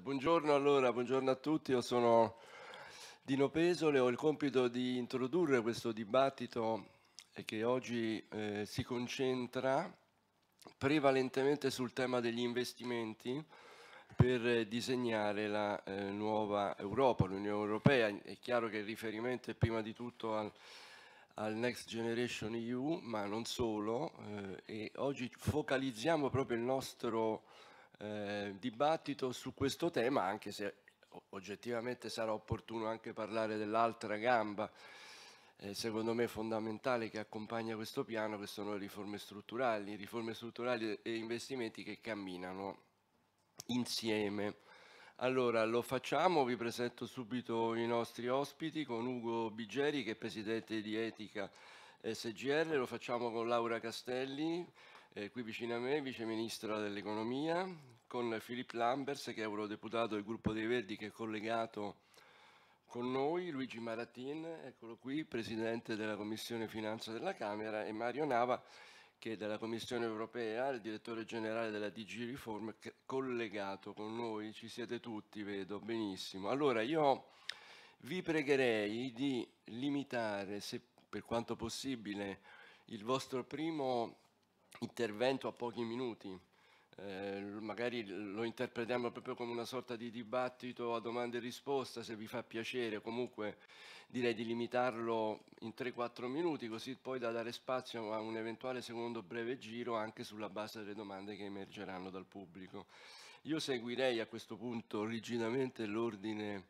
Buongiorno allora, buongiorno a tutti. Io sono Dino Pesole, ho il compito di introdurre questo dibattito che oggi si concentra prevalentemente sul tema degli investimenti per disegnare la nuova Europa, l'Unione Europea. È chiaro che il riferimento è prima di tutto al Next Generation EU, ma non solo, e oggi focalizziamo proprio il nostro dibattito su questo tema, anche se oggettivamente sarà opportuno anche parlare dell'altra gamba, secondo me fondamentale, che accompagna questo piano, che sono le riforme strutturali e investimenti che camminano insieme. Allora, lo facciamo, vi presento subito i nostri ospiti con Ugo Bigeri, che è presidente di Etica SGR, lo facciamo con Laura Castelli, qui vicino a me, vice ministra dell'economia, con Philippe Lamberts, che è eurodeputato del gruppo dei Verdi, che è collegato con noi, Luigi Maratin, eccolo qui, presidente della Commissione Finanza della Camera, e Mario Nava, che è della Commissione Europea, il direttore generale della DG Reform, collegato con noi. Ci siete tutti, vedo, benissimo. Allora, io vi pregherei di limitare, se per quanto possibile, il vostro primo intervento a pochi minuti. Magari lo interpretiamo proprio come una sorta di dibattito a domande e risposta, se vi fa piacere. Comunque direi di limitarlo in 3-4 minuti, così poi da dare spazio a un eventuale secondo breve giro anche sulla base delle domande che emergeranno dal pubblico. Io seguirei a questo punto rigidamente l'ordine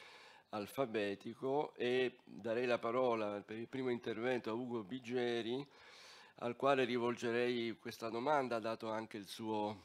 alfabetico e darei la parola per il primo intervento a Ugo Bigeri, al quale rivolgerei questa domanda, dato anche il suo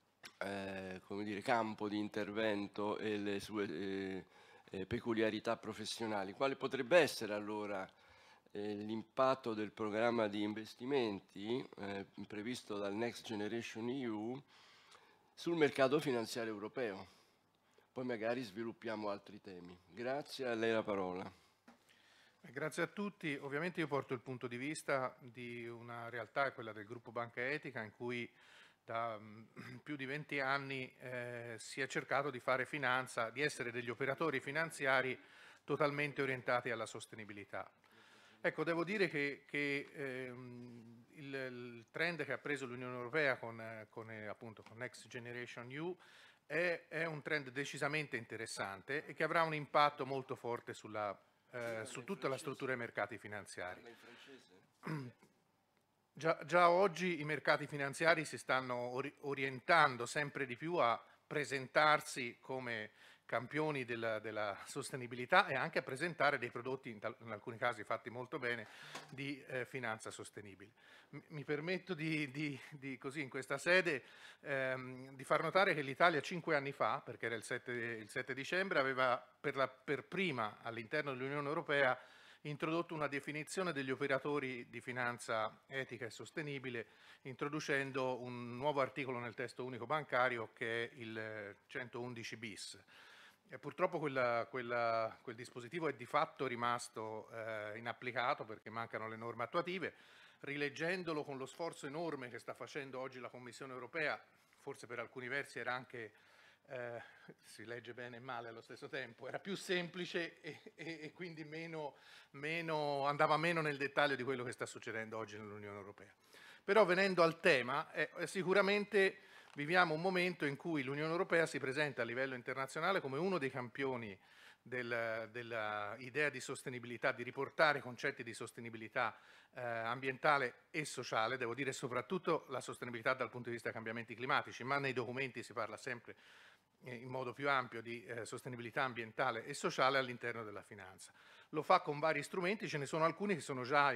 come dire, campo di intervento e le sue peculiarità professionali. Quale potrebbe essere allora l'impatto del programma di investimenti previsto dal Next Generation EU sul mercato finanziario europeo? Poi magari sviluppiamo altri temi. Grazie, a lei la parola. Grazie a tutti. Ovviamente io porto il punto di vista di una realtà, quella del gruppo Banca Etica, in cui da più di 20 anni si è cercato di fare finanza, di essere degli operatori finanziari totalmente orientati alla sostenibilità. Ecco, devo dire che il trend che ha preso l'Unione Europea appunto, con Next Generation EU è un trend decisamente interessante e che avrà un impatto molto forte su tutta la struttura dei mercati finanziari. Già oggi i mercati finanziari si stanno orientando sempre di più a presentarsi come campioni della sostenibilità e anche a presentare dei prodotti, in alcuni casi fatti molto bene, di finanza sostenibile. Mi permetto così in questa sede di far notare che l'Italia 5 anni fa, perché era il 7 dicembre, aveva per prima all'interno dell'Unione Europea introdotto una definizione degli operatori di finanza etica e sostenibile, introducendo un nuovo articolo nel testo unico bancario che è il 111 bis. Purtroppo quel dispositivo è di fatto rimasto inapplicato perché mancano le norme attuative. Rileggendolo con lo sforzo enorme che sta facendo oggi la Commissione europea, forse per alcuni versi era anche si legge bene e male allo stesso tempo, era più semplice e quindi andava meno nel dettaglio di quello che sta succedendo oggi nell'Unione Europea. Però venendo al tema, sicuramente viviamo un momento in cui l'Unione Europea si presenta a livello internazionale come uno dei campioni dell'idea di sostenibilità, di riportare concetti di sostenibilità ambientale e sociale, devo dire soprattutto la sostenibilità dal punto di vista dei cambiamenti climatici, ma nei documenti si parla sempre in modo più ampio di sostenibilità ambientale e sociale all'interno della finanza. Lo fa con vari strumenti, ce ne sono alcuni che sono già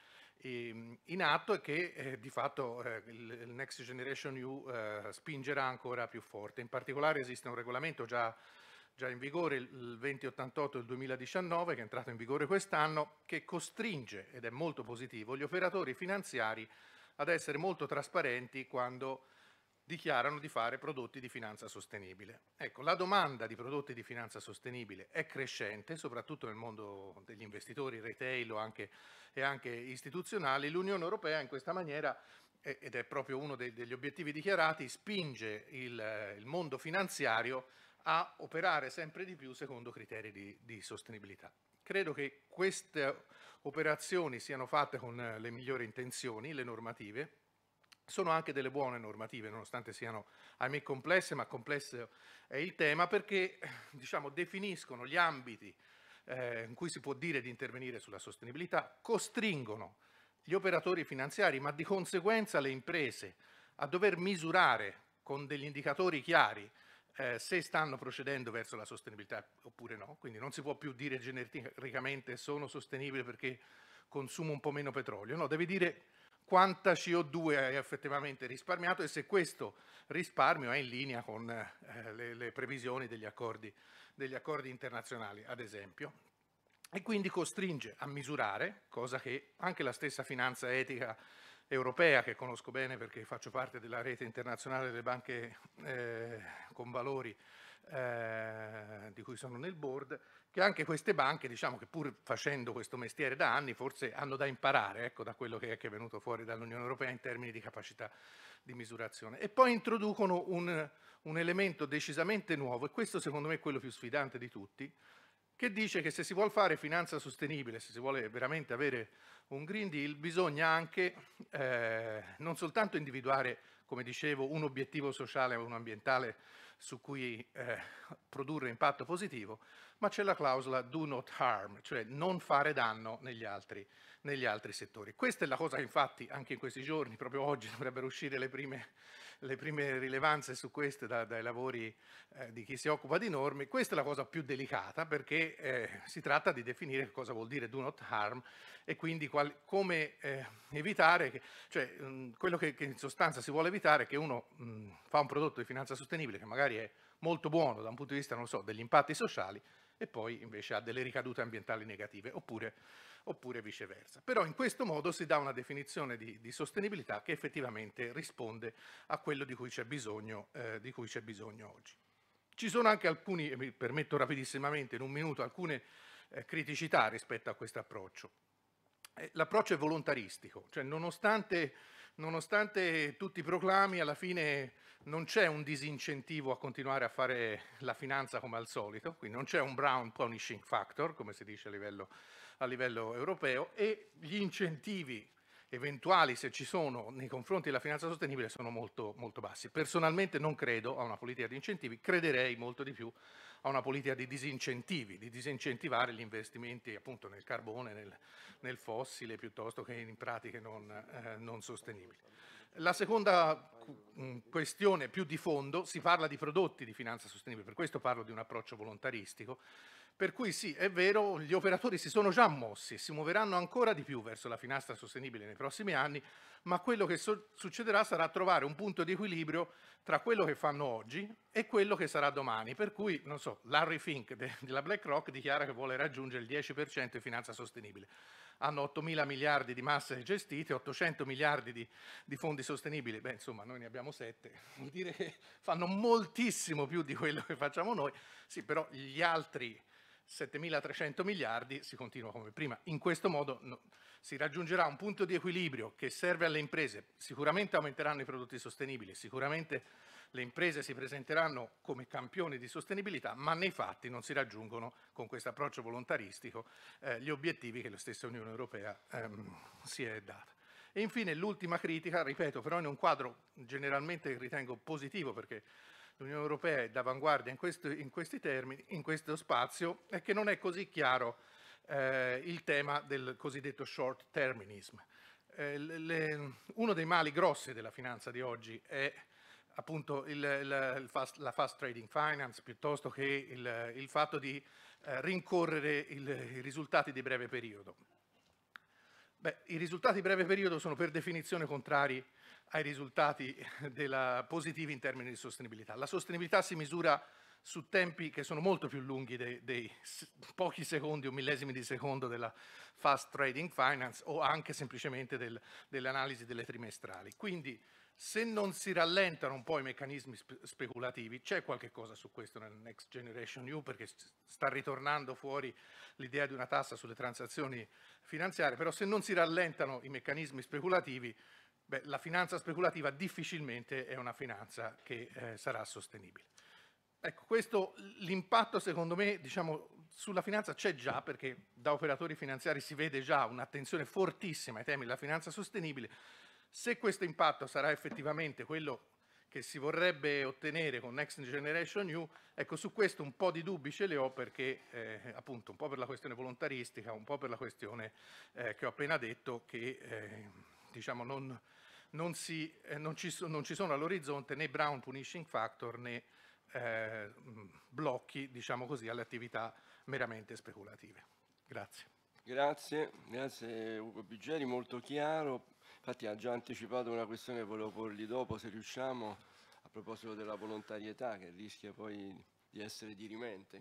in atto e che di fatto il Next Generation EU spingerà ancora più forte. In particolare esiste un regolamento già in vigore, il 2088 del 2019, che è entrato in vigore quest'anno, che costringe, ed è molto positivo, gli operatori finanziari ad essere molto trasparenti quando dichiarano di fare prodotti di finanza sostenibile. Ecco, la domanda di prodotti di finanza sostenibile è crescente, soprattutto nel mondo degli investitori retail e anche istituzionali. L'Unione Europea in questa maniera, ed è proprio uno degli obiettivi dichiarati, spinge il mondo finanziario a operare sempre di più secondo criteri di sostenibilità. Credo che queste operazioni siano fatte con le migliori intenzioni, le normative. Sono anche delle buone normative, nonostante siano, ahimè, complesse, ma complesso è il tema, perché diciamo, definiscono gli ambiti in cui si può dire di intervenire sulla sostenibilità, costringono gli operatori finanziari, ma di conseguenza le imprese, a dover misurare con degli indicatori chiari se stanno procedendo verso la sostenibilità oppure no. Quindi non si può più dire genericamente sono sostenibile perché consumo un po' meno petrolio, no, devi dire quanta CO2 hai effettivamente risparmiato e se questo risparmio è in linea con le previsioni degli accordi internazionali, ad esempio. E quindi costringe a misurare, cosa che anche la stessa finanza etica europea, che conosco bene perché faccio parte della rete internazionale delle banche con valori di cui sono nel board, che anche queste banche, diciamo che pur facendo questo mestiere da anni, forse hanno da imparare, ecco, da quello che è venuto fuori dall'Unione Europea in termini di capacità di misurazione. E poi introducono un elemento decisamente nuovo, e questo secondo me è quello più sfidante di tutti, che dice che se si vuole fare finanza sostenibile, se si vuole veramente avere un Green Deal, bisogna anche non soltanto individuare, come dicevo, un obiettivo sociale o un ambientale su cui produrre impatto positivo, ma c'è la clausola do not harm, cioè non fare danno negli altri settori. Questa è la cosa che infatti anche in questi giorni, proprio oggi, dovrebbero uscire le prime rilevanze su queste dai lavori di chi si occupa di norme. Questa è la cosa più delicata perché si tratta di definire cosa vuol dire do not harm e quindi come evitare, cioè quello che in sostanza si vuole evitare è che uno fa un prodotto di finanza sostenibile che magari è molto buono da un punto di vista, non so, degli impatti sociali e poi invece ha delle ricadute ambientali negative oppure viceversa. Però in questo modo si dà una definizione di sostenibilità che effettivamente risponde a quello di cui c'è bisogno oggi. Ci sono anche alcuni, e mi permetto rapidissimamente in un minuto, alcune criticità rispetto a questo approccio. L'approccio è volontaristico, cioè nonostante tutti i proclami, alla fine non c'è un disincentivo a continuare a fare la finanza come al solito, quindi non c'è un Brown punishing factor, come si dice a livello europeo, e gli incentivi eventuali, se ci sono, nei confronti della finanza sostenibile sono molto, molto bassi. Personalmente non credo a una politica di incentivi, crederei molto di più a una politica di disincentivi, di disincentivare gli investimenti appunto nel carbone, nel fossile, piuttosto che in pratiche non sostenibili. La seconda questione più di fondo, si parla di prodotti di finanza sostenibile, per questo parlo di un approccio volontaristico, per cui sì, è vero, gli operatori si sono già mossi e si muoveranno ancora di più verso la finanza sostenibile nei prossimi anni, ma quello che succederà sarà trovare un punto di equilibrio tra quello che fanno oggi e quello che sarà domani. Per cui, non so, Larry Fink della BlackRock dichiara che vuole raggiungere il 10% di finanza sostenibile. Hanno 8.000 miliardi di masse gestite, 800 miliardi di fondi sostenibili, beh insomma noi ne abbiamo 7, vuol dire che fanno moltissimo più di quello che facciamo noi, sì però gli altri 7.300 miliardi si continua come prima. In questo modo si raggiungerà un punto di equilibrio che serve alle imprese, sicuramente aumenteranno i prodotti sostenibili, sicuramente le imprese si presenteranno come campioni di sostenibilità, ma nei fatti non si raggiungono con questo approccio volontaristico gli obiettivi che la stessa Unione Europea si è data. E infine l'ultima critica, ripeto, però in un quadro generalmente ritengo positivo perché l'Unione Europea è d'avanguardia in questi termini, in questo spazio, è che non è così chiaro il tema del cosiddetto short terminism. Uno dei mali grossi della finanza di oggi è appunto la fast trading finance piuttosto che il fatto di rincorrere i risultati di breve periodo. Beh, i risultati di breve periodo sono per definizione contrari ai risultati positivi in termini di sostenibilità. La sostenibilità si misura su tempi che sono molto più lunghi dei pochi secondi o millesimi di secondo della fast trading finance o anche semplicemente delle analisi delle trimestrali. Quindi se non si rallentano un po' i meccanismi speculativi, c'è qualche cosa su questo nel Next Generation EU perché sta ritornando fuori l'idea di una tassa sulle transazioni finanziarie, però se non si rallentano i meccanismi speculativi, la finanza speculativa difficilmente è una finanza che sarà sostenibile. Ecco, questo l'impatto secondo me, diciamo, sulla finanza c'è già, perché da operatori finanziari si vede già un'attenzione fortissima ai temi della finanza sostenibile. Se questo impatto sarà effettivamente quello che si vorrebbe ottenere con Next Generation EU, ecco, su questo un po' di dubbi ce li ho, perché appunto un po' per la questione volontaristica, un po' per la questione che ho appena detto, che diciamo non ci sono all'orizzonte né Brown Punishing Factor né blocchi, diciamo così, alle attività meramente speculative. Grazie. Grazie Ugo Biggeri, molto chiaro. Infatti ha già anticipato una questione che volevo porgli dopo, se riusciamo, a proposito della volontarietà, che rischia poi di essere dirimente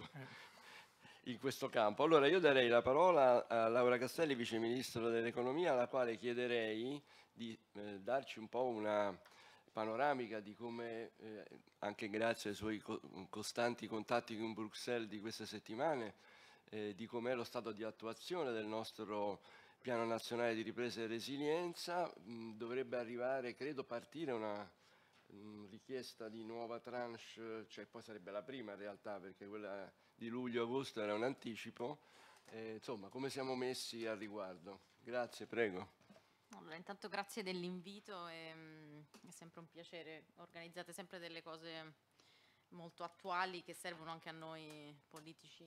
in questo campo. Allora io darei la parola a Laura Castelli, Vice Ministro dell'Economia, alla quale chiederei di darci un po' una panoramica di come, anche grazie ai suoi costanti contatti con Bruxelles di queste settimane, di com'è lo stato di attuazione del nostro Piano Nazionale di Ripresa e Resilienza. Dovrebbe arrivare, credo, partire una richiesta di nuova tranche, cioè poi sarebbe la prima in realtà, perché quella di luglio-agosto era un anticipo. Insomma, come siamo messi al riguardo? Grazie, prego. Allora, intanto grazie dell'invito, è sempre un piacere, organizzate sempre delle cose molto attuali che servono anche a noi politici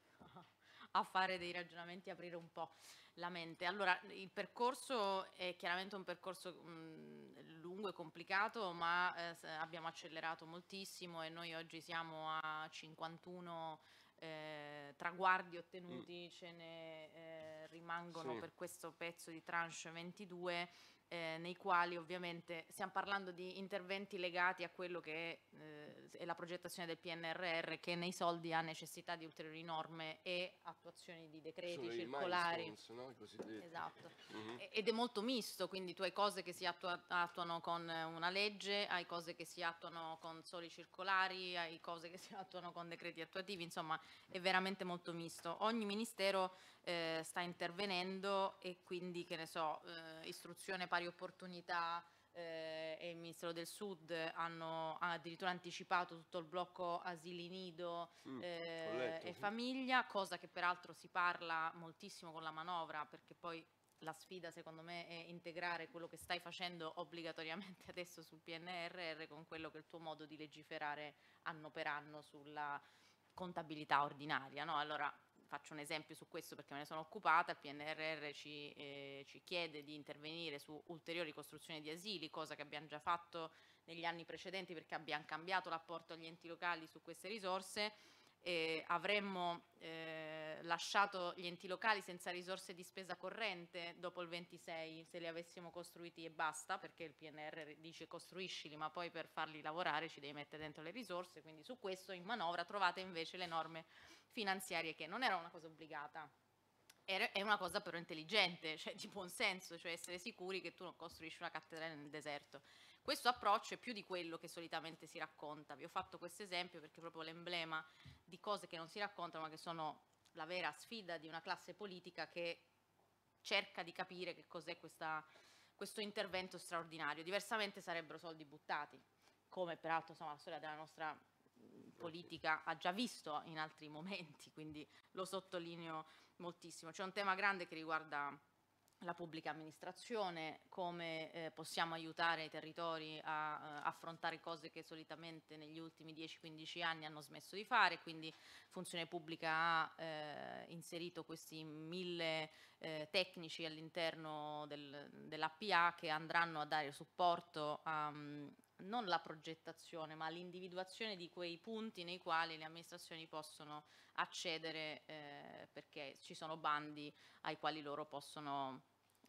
a fare dei ragionamenti, aprire un po' la mente. Allora, il percorso è chiaramente un percorso lungo e complicato, ma abbiamo accelerato moltissimo e noi oggi siamo a 51 traguardi ottenuti, ce ne rimangono Sì. per questo pezzo di tranche 22, nei quali ovviamente stiamo parlando di interventi legati a quello che è la progettazione del PNRR, che nei soldi ha necessità di ulteriori norme e attuazioni di decreti Sono i circolari. milestones, no? I cosiddetti. Esatto. Ed è molto misto, quindi tu hai cose che si attuano con una legge, hai cose che si attuano con soli circolari, hai cose che si attuano con decreti attuativi, insomma è veramente molto misto. Ogni ministero sta intervenendo e quindi, che ne so, istruzione, pari opportunità e il Ministero del Sud hanno addirittura anticipato tutto il blocco asili nido letto, e sì. famiglia, cosa che peraltro si parla moltissimo con la manovra, perché poi la sfida secondo me è integrare quello che stai facendo obbligatoriamente adesso sul PNRR con quello che è il tuo modo di legiferare anno per anno sulla contabilità ordinaria, no? Allora faccio un esempio su questo perché me ne sono occupata. Il PNRR ci chiede di intervenire su ulteriori costruzioni di asili, cosa che abbiamo già fatto negli anni precedenti perché abbiamo cambiato l'apporto agli enti locali su queste risorse. Avremmo lasciato gli enti locali senza risorse di spesa corrente dopo il 26 se li avessimo costruiti e basta, perché il PNRR dice costruiscili, ma poi per farli lavorare ci devi mettere dentro le risorse, quindi su questo in manovra trovate invece le norme finanziarie, che non era una cosa obbligata, è una cosa però intelligente, cioè di buon senso, cioè essere sicuri che tu non costruisci una cattedrale nel deserto. Questo approccio è più di quello che solitamente si racconta. Vi ho fatto questo esempio perché è proprio l'emblema di cose che non si raccontano ma che sono la vera sfida di una classe politica che cerca di capire che cos'è questo intervento straordinario. Diversamente sarebbero soldi buttati, come peraltro insomma, la storia della nostra politica ha già visto in altri momenti, quindi lo sottolineo moltissimo. C'è un tema grande che riguarda la pubblica amministrazione, come possiamo aiutare i territori a affrontare cose che solitamente negli ultimi 10-15 anni hanno smesso di fare, quindi Funzione Pubblica ha inserito questi 1000 tecnici all'interno dell'APA che andranno a dare supporto a non la progettazione ma l'individuazione di quei punti nei quali le amministrazioni possono accedere perché ci sono bandi ai quali loro possono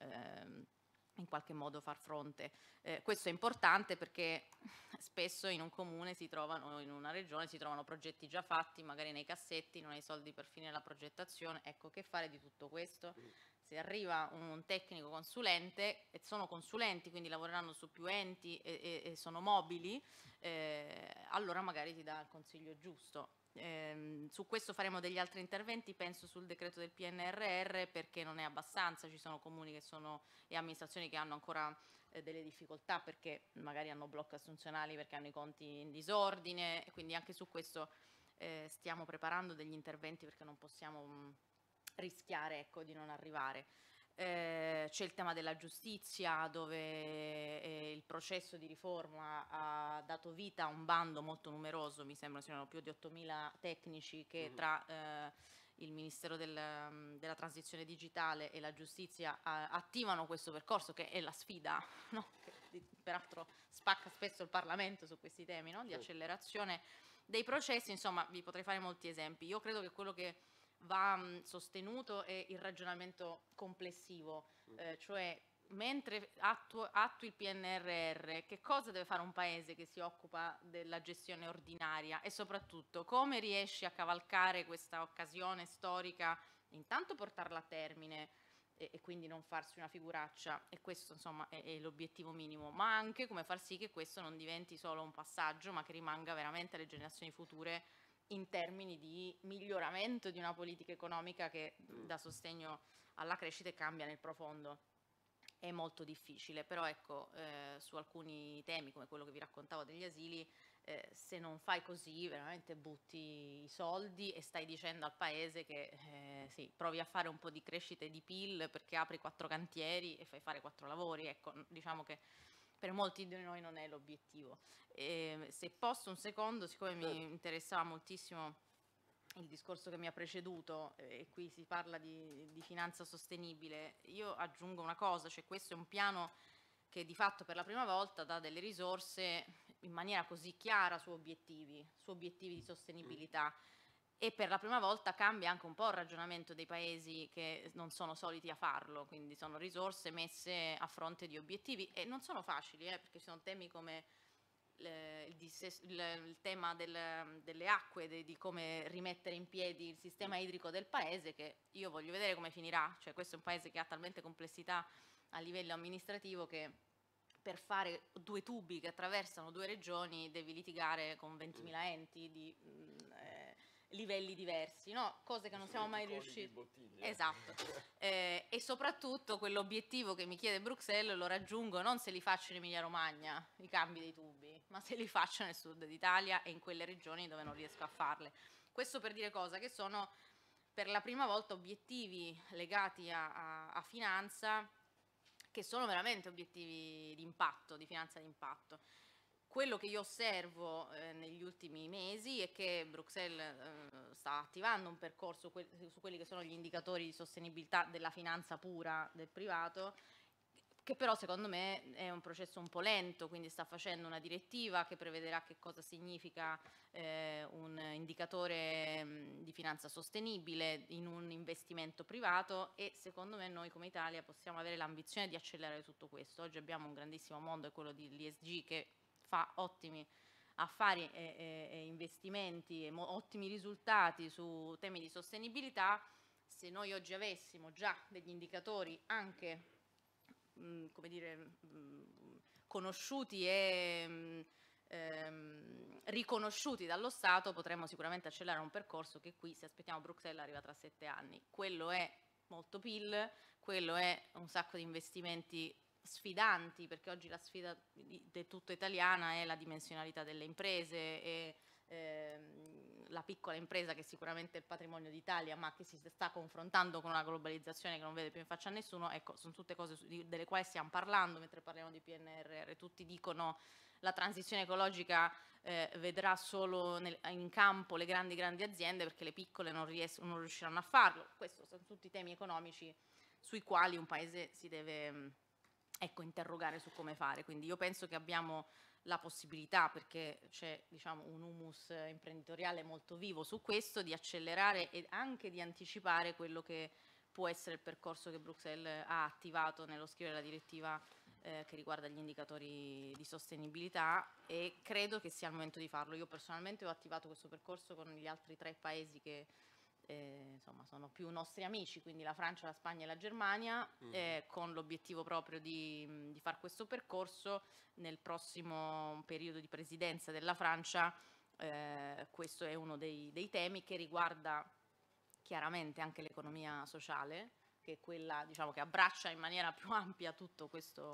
in qualche modo far fronte. Questo è importante perché spesso in un comune si trovano, in una regione si trovano progetti già fatti, magari nei cassetti, non hai soldi per finire la progettazione. Ecco, che fare di tutto questo? Se arriva un tecnico consulente, e sono consulenti, quindi lavoreranno su più enti e sono mobili, allora magari ti dà il consiglio giusto. Su questo faremo degli altri interventi, penso sul decreto del PNRR, perché non è abbastanza, ci sono comuni che sono, e amministrazioni che hanno ancora delle difficoltà perché magari hanno blocchi assunzionali, perché hanno i conti in disordine, e quindi anche su questo stiamo preparando degli interventi perché non possiamo rischiare, ecco, di non arrivare. C'è il tema della giustizia, dove il processo di riforma ha dato vita a un bando molto numeroso, mi sembra siano più di 8.000 tecnici che tra il Ministero della Transizione Digitale e la Giustizia attivano questo percorso, che è la sfida, no? Che peraltro spacca spesso il Parlamento su questi temi, no? Di accelerazione dei processi. Insomma, vi potrei fare molti esempi. Io credo che quello che va sostenuto è il ragionamento complessivo, cioè mentre attui il PNRR, che cosa deve fare un paese che si occupa della gestione ordinaria, e soprattutto come riesci a cavalcare questa occasione storica, intanto portarla a termine e quindi non farsi una figuraccia, e questo insomma è l'obiettivo minimo, ma anche come far sì che questo non diventi solo un passaggio, ma che rimanga veramente alle generazioni future in termini di miglioramento di una politica economica che da sostegno alla crescita cambia nel profondo. È molto difficile, però ecco, su alcuni temi come quello che vi raccontavo degli asili, se non fai così veramente butti i soldi e stai dicendo al paese che sì, provi a fare un po' di crescita e di PIL perché apri 4 cantieri e fai fare 4 lavori. Ecco, diciamo che per molti di noi non è l'obiettivo. Se posso un secondo, siccome mi interessava moltissimo il discorso che mi ha preceduto, e qui si parla di finanza sostenibile, io aggiungo una cosa, cioè questo è un piano che di fatto per la prima volta dà delle risorse in maniera così chiara su obiettivi di sostenibilità, e per la prima volta cambia anche un po' il ragionamento dei paesi che non sono soliti a farlo, quindi sono risorse messe a fronte di obiettivi, e non sono facili, perché ci sono temi come il tema delle acque, di come rimettere in piedi il sistema idrico del paese, che io voglio vedere come finirà. Cioè, questo è un paese che ha talmente complessità a livello amministrativo che per fare 2 tubi che attraversano 2 regioni devi litigare con 20.000 enti di livelli diversi, no? Cose che non siamo mai riusciti. Esatto. E soprattutto quell'obiettivo che mi chiede Bruxelles lo raggiungo non se li faccio in Emilia Romagna, i cambi dei tubi, ma se li faccio nel sud d'Italia e in quelle regioni dove non riesco a farle. Questo per dire cosa? Che sono per la prima volta obiettivi legati a finanza, che sono veramente obiettivi di impatto, di finanza di impatto. Quello che io osservo negli ultimi mesi è che Bruxelles sta attivando un percorso su quelli che sono gli indicatori di sostenibilità della finanza pura del privato, che però secondo me è un processo un po' lento, quindi sta facendo una direttiva che prevederà che cosa significa un indicatore di finanza sostenibile in un investimento privato, e secondo me noi come Italia possiamo avere l'ambizione di accelerare tutto questo. Oggi abbiamo un grandissimo mondo, è quello dell'ESG, che fa ottimi affari e investimenti e ottimi risultati su temi di sostenibilità. Se noi oggi avessimo già degli indicatori anche come dire, conosciuti e riconosciuti dallo Stato, potremmo sicuramente accelerare un percorso che qui, se aspettiamo Bruxelles, arriva tra 7 anni. Quello è molto PIL, quello è un sacco di investimenti sfidanti, perché oggi la sfida del tutto italiana è la dimensionalità delle imprese e la piccola impresa, che sicuramente è il patrimonio d'Italia, ma che si sta confrontando con una globalizzazione che non vede più in faccia a nessuno. Ecco, sono tutte cose delle quali stiamo parlando mentre parliamo di PNRR. Tutti dicono la transizione ecologica vedrà solo in campo le grandi aziende, perché le piccole non riusciranno a farlo. Questi sono tutti temi economici sui quali un paese si deve interrogare su come fare. Quindi io penso che abbiamo la possibilità, perché c'è un humus imprenditoriale molto vivo su questo, di accelerare e anche di anticipare quello che può essere il percorso che Bruxelles ha attivato nello scrivere la direttiva che riguarda gli indicatori di sostenibilità, e credo che sia il momento di farlo. Io personalmente ho attivato questo percorso con gli altri 3 paesi che insomma sono più nostri amici, quindi la Francia, la Spagna e la Germania, con l'obiettivo proprio di fare questo percorso nel prossimo periodo di presidenza della Francia. Questo è uno dei temi che riguarda chiaramente anche l'economia sociale, che è quella che abbraccia in maniera più ampia tutto questo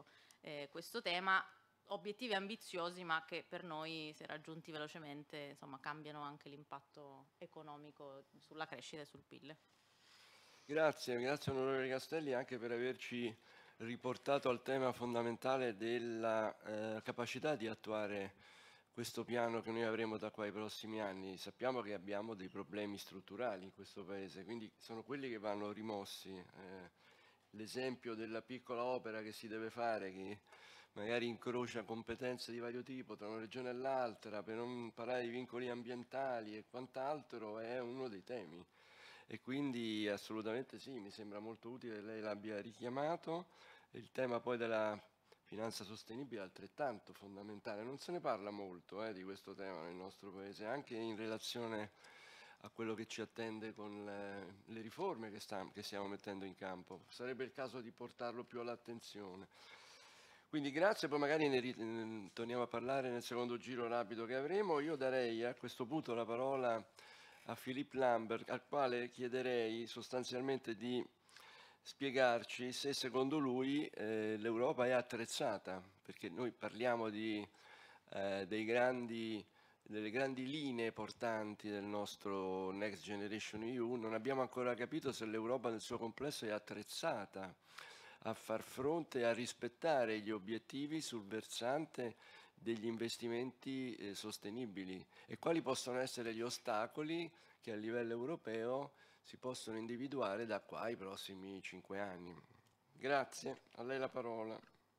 questo tema. Obiettivi ambiziosi, ma che per noi, se raggiunti velocemente, insomma, cambiano anche l'impatto economico sulla crescita e sul PIL. Grazie onorevole Castelli anche per averci riportato al tema fondamentale della capacità di attuare questo piano che noi avremo da qua ai prossimi anni. Sappiamo che abbiamo dei problemi strutturali in questo Paese, quindi sono quelli che vanno rimossi. L'esempio della piccola opera che si deve fare, che magari incrocia competenze di vario tipo tra una regione e l'altra, per non parlare di vincoli ambientali e quant'altro, è uno dei temi. E quindi assolutamente sì, mi sembra molto utile che lei l'abbia richiamato. Il tema poi della finanza sostenibile è altrettanto fondamentale. Non se ne parla molto di questo tema nel nostro Paese, anche in relazione a quello che ci attende con le riforme che stiamo mettendo in campo. Sarebbe il caso di portarlo più all'attenzione. Quindi grazie, poi magari ne torniamo a parlare nel secondo giro rapido che avremo. Io darei a questo punto la parola a Philippe Lambert, al quale chiederei sostanzialmente di spiegarci se secondo lui l'Europa è attrezzata, perché noi parliamo delle grandi linee portanti del nostro Next Generation EU, non abbiamo ancora capito se l'Europa nel suo complesso è attrezzata a far fronte e a rispettare gli obiettivi sul versante degli investimenti sostenibili e quali possono essere gli ostacoli che a livello europeo si possono individuare da qua ai prossimi 5 anni. Grazie, a lei la parola.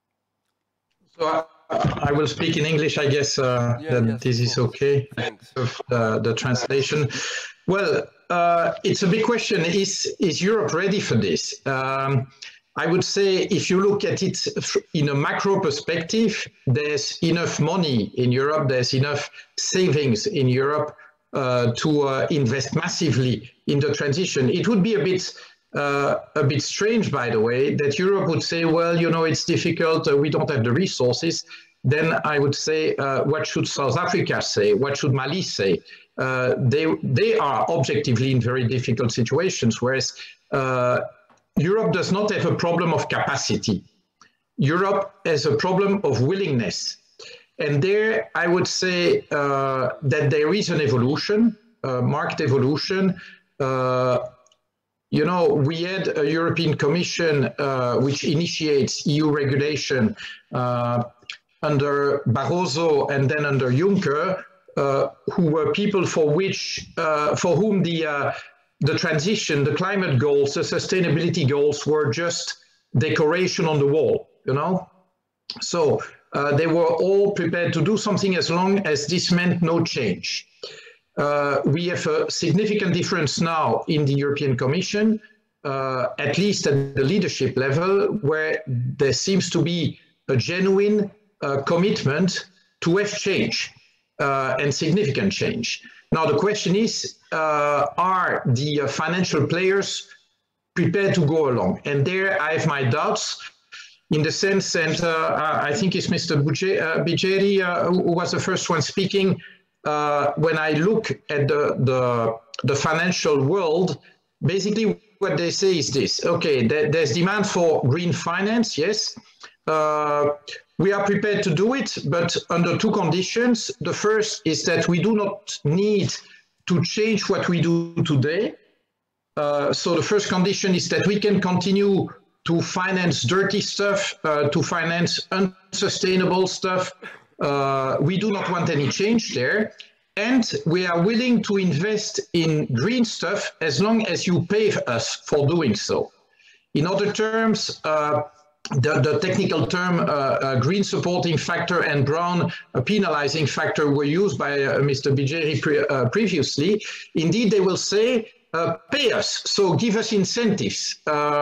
So I will speak in English, I guess that this is okay. Thanks. The translation. Well, it's a big question. Is Europe ready for this? I would say if you look at it in a macro perspective, there's enough money in Europe, there's enough savings in Europe to invest massively in the transition. It would be a bit strange, by the way, that Europe would say, well, you know, it's difficult, we don't have the resources. Then I would say, what should South Africa say? What should Mali say? They are objectively in very difficult situations, whereas Europe does not have a problem of capacity. Europe has a problem of willingness. And there, I would say that there is an evolution, marked evolution. You know, we had a European Commission which initiates EU regulation under Barroso and then under Juncker, who were people for whom the transition, the climate goals, the sustainability goals were just decoration on the wall, you know? So they were all prepared to do something as long as this meant no change. We have a significant difference now in the European Commission, at least at the leadership level, where there seems to be a genuine commitment to have change and significant change. Now, the question is, are the financial players prepared to go along? And there I have my doubts in the sense, and I think it's Mr. Biggeri who was the first one speaking. When I look at the financial world, basically what they say is this: okay, there's demand for green finance, yes. We are prepared to do it, but under two conditions. The first is that we do not need to change what we do today. So the first condition is that we can continue to finance dirty stuff, to finance unsustainable stuff. We do not want any change there. And we are willing to invest in green stuff as long as you pay us for doing so. In other terms, the technical term green supporting factor and brown penalizing factor were used by Mr. Biggeri previously. Indeed, they will say, pay us, so give us incentives,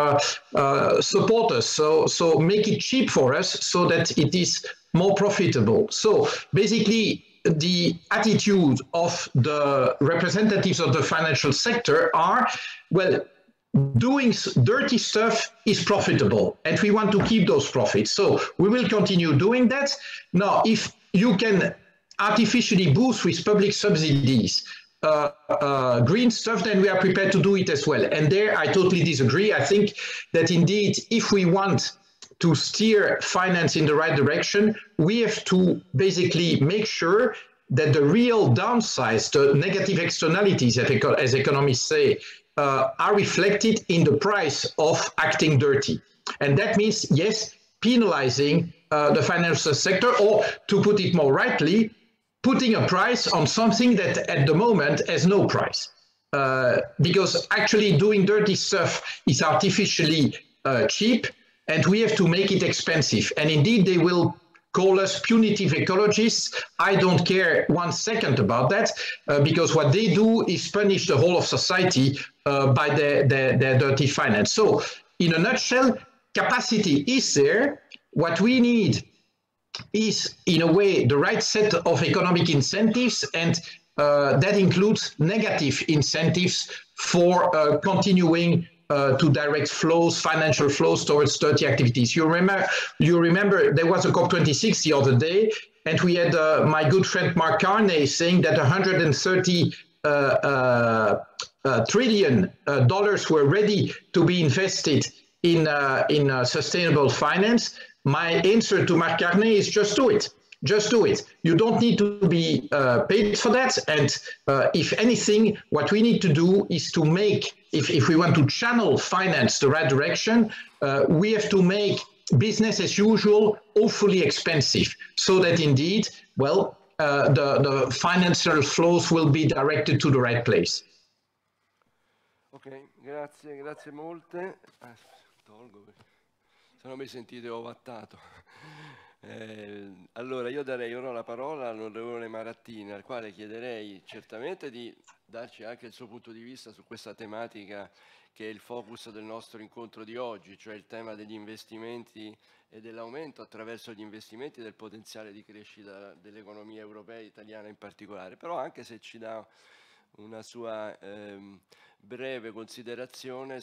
support us, so make it cheap for us so that it is more profitable. So basically, the attitude of the representatives of the financial sector are, well, doing dirty stuff is profitable, and we want to keep those profits. So we will continue doing that. Now, if you can artificially boost with public subsidies green stuff, then we are prepared to do it as well. And there I totally disagree. I think that indeed, if we want to steer finance in the right direction, we have to basically make sure that the real downsides, the negative externalities, as economists say, are reflected in the price of acting dirty. And that means, yes, penalizing the financial sector, or to put it more rightly, putting a price on something that at the moment has no price. Because actually doing dirty stuff is artificially cheap, and we have to make it expensive. And indeed, they will call us punitive ecologists. I don't care 1 second about that, because what they do is punish the whole of society by their dirty finance. So, in a nutshell, capacity is there. What we need is, in a way, the right set of economic incentives, and that includes negative incentives for continuing to direct flows, financial flows towards dirty activities. You remember there was a COP26 the other day, and we had my good friend Mark Carney saying that $130 trillion were ready to be invested in sustainable finance. My answer to Mark Carney is just do it. Just do it. You don't need to be paid for that. And if anything, what we need to do is to make, if we want to channel finance the right direction, we have to make business as usual awfully expensive, so that indeed, well, the financial flows will be directed to the right place. Ok, grazie molte. Tolgo, se no mi sentite ovattato. Allora io darei ora la parola all'onorevole Marattini, al quale chiederei certamente di darci anche il suo punto di vista su questa tematica che è il focus del nostro incontro di oggi, cioè il tema degli investimenti e dell'aumento attraverso gli investimenti del potenziale di crescita dell'economia europea e italiana in particolare, però anche se ci dà una sua breve considerazione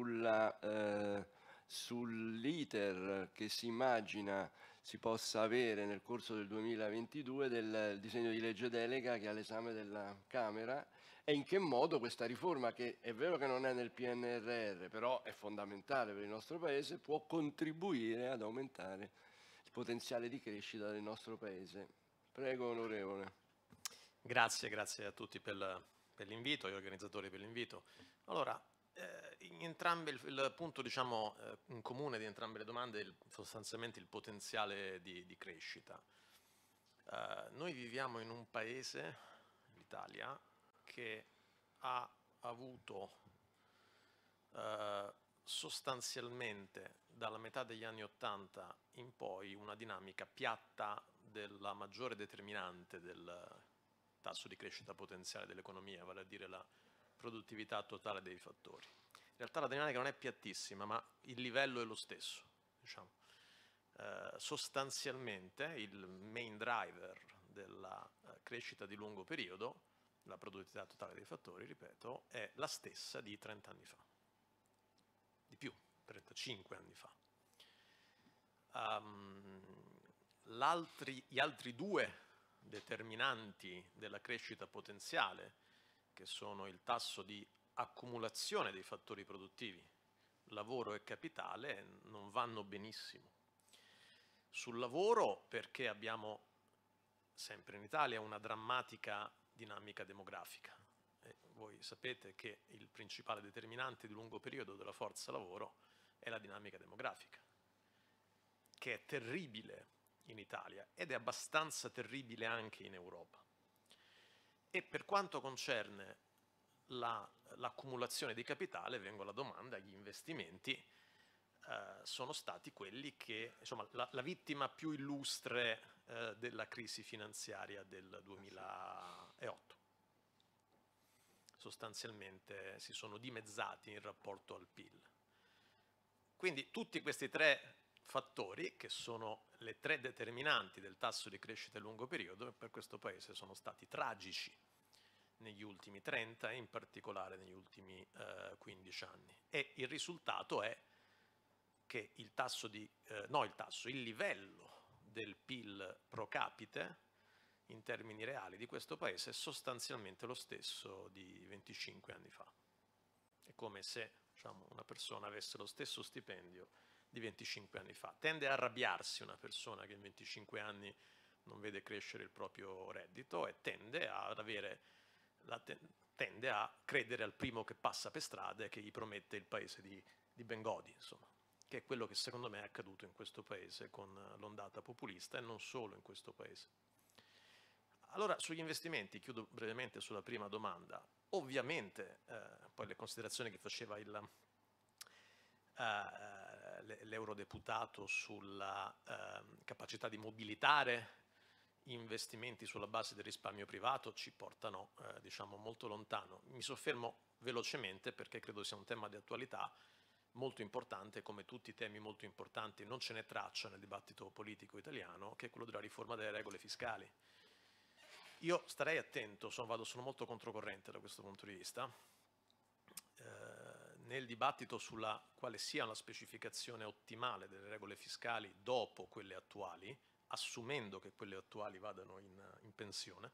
sull'iter che si immagina si possa avere nel corso del 2022 del disegno di legge delega che è all'esame della Camera, e in che modo questa riforma, che è vero che non è nel PNRR, però è fondamentale per il nostro Paese, può contribuire ad aumentare il potenziale di crescita del nostro Paese. Prego, onorevole. Grazie a tutti per l'invito, agli organizzatori per l'invito. Allora, in entrambe il punto, diciamo, in comune di entrambe le domande è sostanzialmente il potenziale di crescita. Noi viviamo in un paese, l'Italia, che ha avuto sostanzialmente dalla metà degli anni '80 in poi una dinamica piatta della maggiore determinante del tasso di crescita potenziale dell'economia, vale a dire la produttività totale dei fattori. In realtà la dinamica non è piattissima, ma il livello è lo stesso. Diciamo. Sostanzialmente il main driver della crescita di lungo periodo, la produttività totale dei fattori, ripeto, è la stessa di 30 anni fa. Di più, 35 anni fa. Gli altri due determinanti della crescita potenziale, che sono il tasso di accumulazione dei fattori produttivi, lavoro e capitale, non vanno benissimo. Sul lavoro, perché abbiamo sempre in Italia una drammatica dinamica demografica. Voi sapete che il principale determinante di lungo periodo della forza lavoro è la dinamica demografica, che è terribile in Italia ed è abbastanza terribile anche in Europa. E per quanto concerne l'accumulazione di capitale, vengo alla domanda, gli investimenti sono stati quelli che, insomma, la vittima più illustre della crisi finanziaria del 2008. Sostanzialmente si sono dimezzati in rapporto al PIL. Quindi tutti questi tre fattori, che sono le tre determinanti del tasso di crescita a lungo periodo, per questo Paese sono stati tragici negli ultimi 30 e in particolare negli ultimi 15 anni. E il risultato è che il livello del PIL pro capite in termini reali di questo Paese è sostanzialmente lo stesso di 25 anni fa. È come se, diciamo, una persona avesse lo stesso stipendio di 25 anni fa. Tende a arrabbiarsi una persona che in 25 anni non vede crescere il proprio reddito e tende a credere al primo che passa per strada e che gli promette il paese di Bengodi, insomma, che è quello che secondo me è accaduto in questo paese con l'ondata populista e non solo in questo paese. Allora, sugli investimenti, chiudo brevemente sulla prima domanda. Ovviamente, poi le considerazioni che faceva l'eurodeputato sulla capacità di mobilitare investimenti sulla base del risparmio privato ci portano diciamo molto lontano. Mi soffermo velocemente perché credo sia un tema di attualità molto importante, come tutti i temi molto importanti non ce n'è traccia nel dibattito politico italiano, che è quello della riforma delle regole fiscali. Io starei attento, sono molto controcorrente da questo punto di vista, nel dibattito sulla quale sia la specificazione ottimale delle regole fiscali dopo quelle attuali, assumendo che quelle attuali vadano in pensione,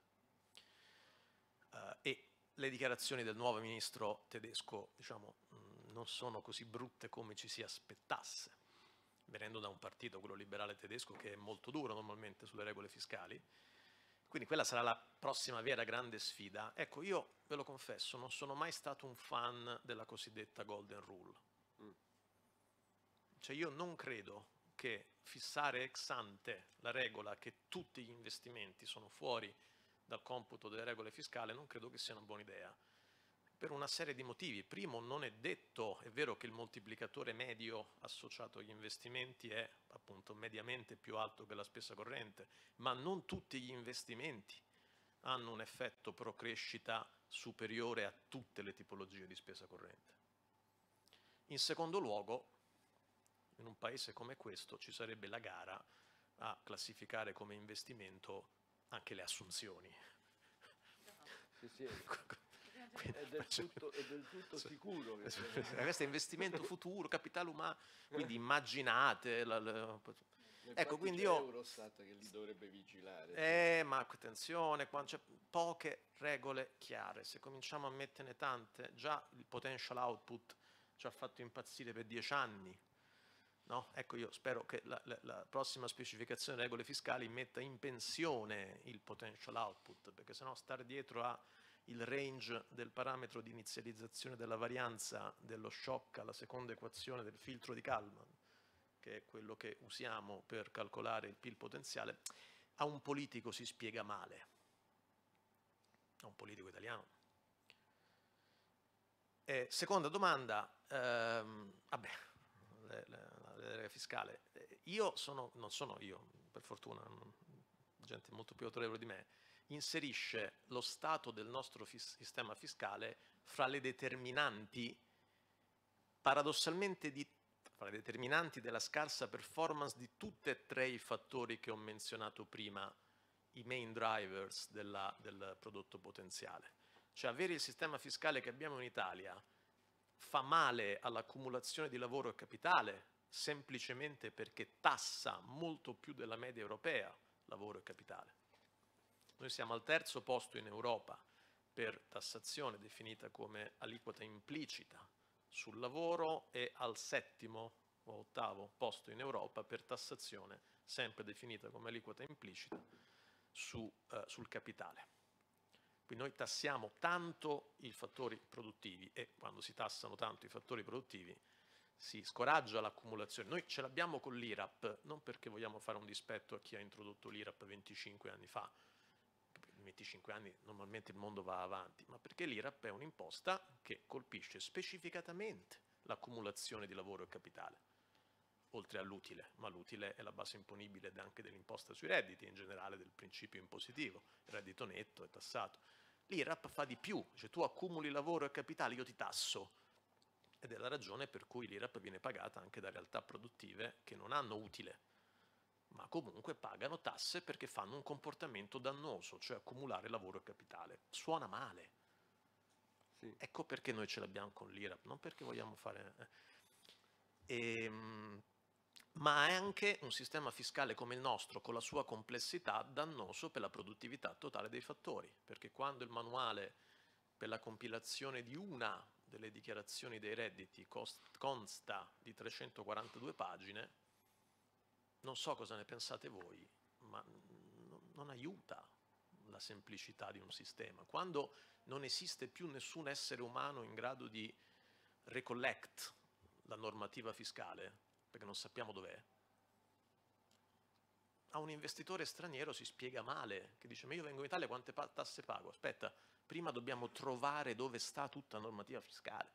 e le dichiarazioni del nuovo ministro tedesco, diciamo, non sono così brutte come ci si aspettasse, venendo da un partito, quello liberale tedesco, che è molto duro normalmente sulle regole fiscali. Quindi quella sarà la prossima vera grande sfida. Ecco, io ve lo confesso, non sono mai stato un fan della cosiddetta Golden Rule. Cioè io non credo che fissare ex ante la regola che tutti gli investimenti sono fuori dal computo delle regole fiscali, non credo che sia una buona idea. Per una serie di motivi. Primo, non è detto, è vero che il moltiplicatore medio associato agli investimenti è appunto mediamente più alto che la spesa corrente, ma non tutti gli investimenti hanno un effetto pro crescita superiore a tutte le tipologie di spesa corrente. In secondo luogo, in un paese come questo ci sarebbe la gara a classificare come investimento anche le assunzioni. Sì. È del tutto sicuro. Questo è investimento futuro, capitale umano, quindi immaginate. Ecco, quindi io. Eurostat che li dovrebbe vigilare. Ma attenzione, quando c'è poche regole chiare, se cominciamo a metterne tante, già il potential output ci ha fatto impazzire per 10 anni. No? Ecco, io spero che la prossima specificazione delle regole fiscali metta in pensione il potential output, perché sennò stare dietro a il range del parametro di inizializzazione della varianza dello shock alla seconda equazione del filtro di Kalman, che è quello che usiamo per calcolare il PIL potenziale, a un politico si spiega male, a un politico italiano. Seconda domanda, la regola fiscale. Non sono io, per fortuna, gente molto più autorevole di me, inserisce lo stato del nostro sistema fiscale fra le determinanti, paradossalmente, fra le determinanti della scarsa performance di tutti e tre i fattori che ho menzionato prima, i main drivers del prodotto potenziale. Cioè avere il sistema fiscale che abbiamo in Italia fa male all'accumulazione di lavoro e capitale semplicemente perché tassa molto più della media europea lavoro e capitale. Noi siamo al terzo posto in Europa per tassazione definita come aliquota implicita sul lavoro e al settimo o ottavo posto in Europa per tassazione sempre definita come aliquota implicita sul capitale. Quindi noi tassiamo tanto i fattori produttivi e quando si tassano tanto i fattori produttivi si scoraggia l'accumulazione. Noi ce l'abbiamo con l'IRAP, non perché vogliamo fare un dispetto a chi ha introdotto l'IRAP 25 anni fa, in 25 anni normalmente il mondo va avanti, ma perché l'IRAP è un'imposta che colpisce specificatamente l'accumulazione di lavoro e capitale, oltre all'utile, ma l'utile è la base imponibile anche dell'imposta sui redditi, in generale del principio impositivo, il reddito netto è tassato. L'IRAP fa di più, cioè tu accumuli lavoro e capitale, io ti tasso, ed è la ragione per cui l'IRAP viene pagata anche da realtà produttive che non hanno utile, ma comunque pagano tasse perché fanno un comportamento dannoso, cioè accumulare lavoro e capitale. Suona male. Sì. Ecco perché noi ce l'abbiamo con l'IRAP, non perché vogliamo fare. Ma è anche un sistema fiscale come il nostro, con la sua complessità, dannoso per la produttività totale dei fattori, perché quando il manuale per la compilazione di una delle dichiarazioni dei redditi consta di 342 pagine, non so cosa ne pensate voi, ma non aiuta la semplicità di un sistema. Quando non esiste più nessun essere umano in grado di recollect la normativa fiscale, perché non sappiamo dov'è, a un investitore straniero si spiega male, che dice: ma io vengo in Italia, quante tasse pago? Aspetta, prima dobbiamo trovare dove sta tutta la normativa fiscale.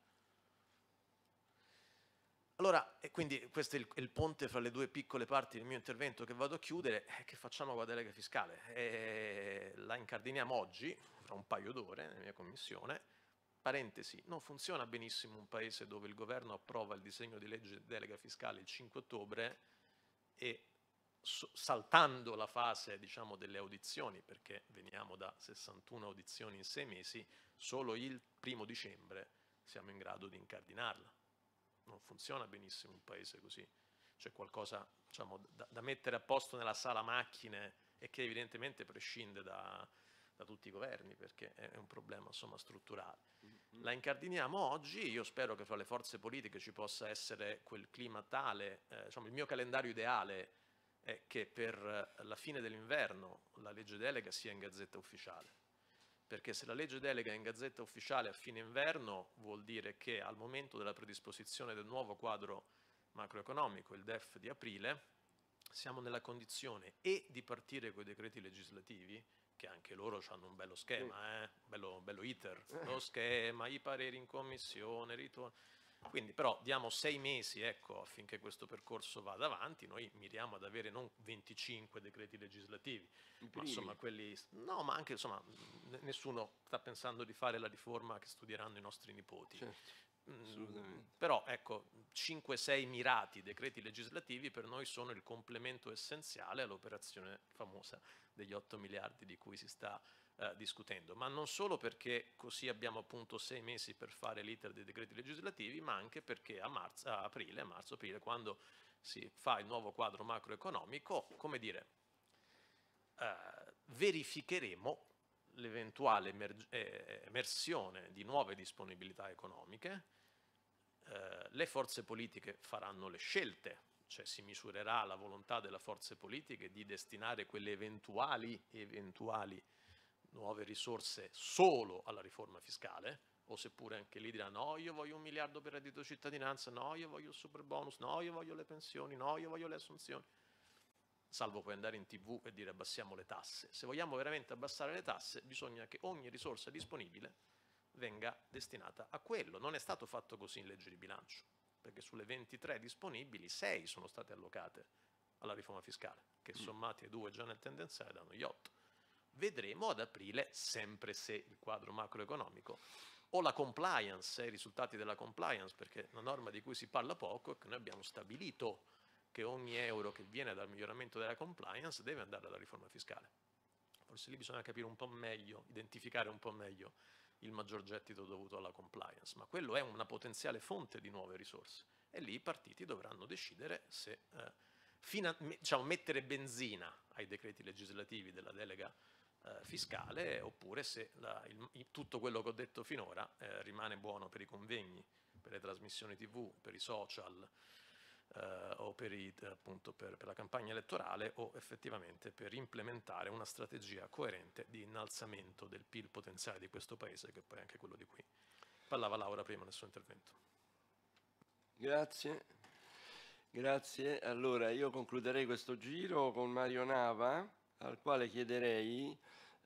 Allora, e quindi questo è il ponte fra le due piccole parti del mio intervento che vado a chiudere. Che facciamo con la delega fiscale? La incardiniamo oggi, fra un paio d'ore, nella mia commissione. Parentesi, non funziona benissimo un paese dove il governo approva il disegno di legge delega fiscale il 5 ottobre e saltando la fase, diciamo, delle audizioni, perché veniamo da 61 audizioni in 6 mesi, solo il 1° dicembre siamo in grado di incardinarla. Non funziona benissimo un paese così. C'è qualcosa, diciamo, da mettere a posto nella sala macchine e che evidentemente prescinde da tutti i governi, perché è un problema, insomma, strutturale. La incardiniamo oggi, io spero che fra le forze politiche ci possa essere quel clima tale, diciamo, il mio calendario ideale è che per la fine dell'inverno la legge delega sia in Gazzetta Ufficiale, perché se la legge delega è in Gazzetta Ufficiale a fine inverno vuol dire che al momento della predisposizione del nuovo quadro macroeconomico, il DEF di aprile, siamo nella condizione di partire con i decreti legislativi, che anche loro hanno un bello schema, bello iter, lo schema, i pareri in commissione, ritorno. Quindi però diamo 6 mesi, ecco, affinché questo percorso vada avanti. Noi miriamo ad avere non 25 decreti legislativi, ma insomma quelli, no, ma anche, insomma, nessuno sta pensando di fare la riforma che studieranno i nostri nipoti. Certo. Però ecco, 5-6 mirati decreti legislativi per noi sono il complemento essenziale all'operazione famosa degli 8 miliardi di cui si sta discutendo, ma non solo perché così abbiamo appunto 6 mesi per fare l'iter dei decreti legislativi, ma anche perché a marzo-aprile, quando si fa il nuovo quadro macroeconomico, come dire, verificheremo l'eventuale emersione di nuove disponibilità economiche. Le forze politiche faranno le scelte, cioè si misurerà la volontà delle forze politiche di destinare quelle eventuali nuove risorse solo alla riforma fiscale, o seppure anche lì diranno: no, io voglio 1 miliardo per reddito cittadinanza, no, io voglio il super bonus, no, io voglio le pensioni, no, io voglio le assunzioni. Salvo poi andare in TV e dire: abbassiamo le tasse. Se vogliamo veramente abbassare le tasse, bisogna che ogni risorsa disponibile venga destinata a quello. Non è stato fatto così in legge di bilancio, perché sulle 23 disponibili 6 sono state allocate alla riforma fiscale, che sommati ai 2 già nel tendenziale danno gli 8. Vedremo ad aprile, sempre se il quadro macroeconomico o la compliance, i risultati della compliance, perché una norma di cui si parla poco è che noi abbiamo stabilito che ogni euro che viene dal miglioramento della compliance deve andare alla riforma fiscale. Forse lì bisogna capire un po' meglio, identificare un po' meglio il maggior gettito dovuto alla compliance, ma quello è una potenziale fonte di nuove risorse e lì i partiti dovranno decidere se diciamo, mettere benzina ai decreti legislativi della delega fiscale, oppure se tutto quello che ho detto finora rimane buono per i convegni, per le trasmissioni TV, per i social, o appunto per la campagna elettorale, o effettivamente per implementare una strategia coerente di innalzamento del PIL potenziale di questo Paese, che poi è anche quello di cui parlava Laura prima nel suo intervento. Grazie. Grazie. Allora io concluderei questo giro con Mario Nava, al quale chiederei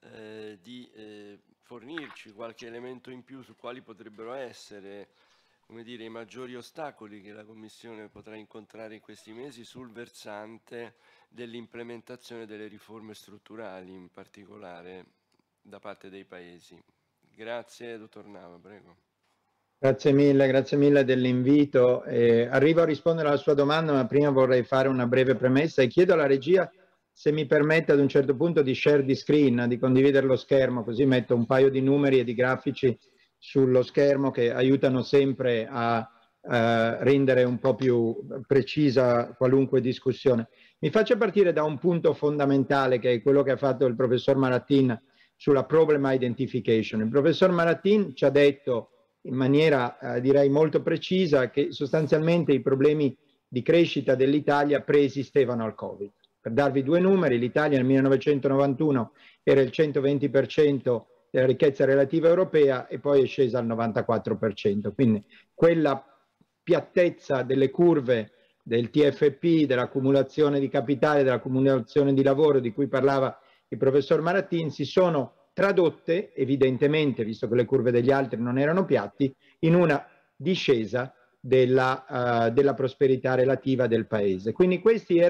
di fornirci qualche elemento in più su quali potrebbero essere, come dire, i maggiori ostacoli che la Commissione potrà incontrare in questi mesi sul versante dell'implementazione delle riforme strutturali, in particolare da parte dei Paesi. Grazie, dottor Nava, prego. Grazie mille dell'invito. Arrivo a rispondere alla sua domanda, ma prima vorrei fare una breve premessa e chiedo alla regia se mi permette ad un certo punto di share the screen, di condividere lo schermo, così metto un paio di numeri e di grafici sullo schermo che aiutano sempre a rendere un po' più precisa qualunque discussione. Mi faccio partire da un punto fondamentale, che è quello che ha fatto il professor Maratin sulla problem identification. Il professor Maratin ci ha detto in maniera direi molto precisa che sostanzialmente i problemi di crescita dell'Italia preesistevano al Covid. Per darvi due numeri, l'Italia nel 1991 era il 120% della ricchezza relativa europea e poi è scesa al 94%, quindi quella piattezza delle curve del TFP, dell'accumulazione di capitale, dell'accumulazione di lavoro di cui parlava il professor Maratin, si sono tradotte evidentemente, visto che le curve degli altri non erano piatti, in una discesa della prosperità relativa del paese. Quindi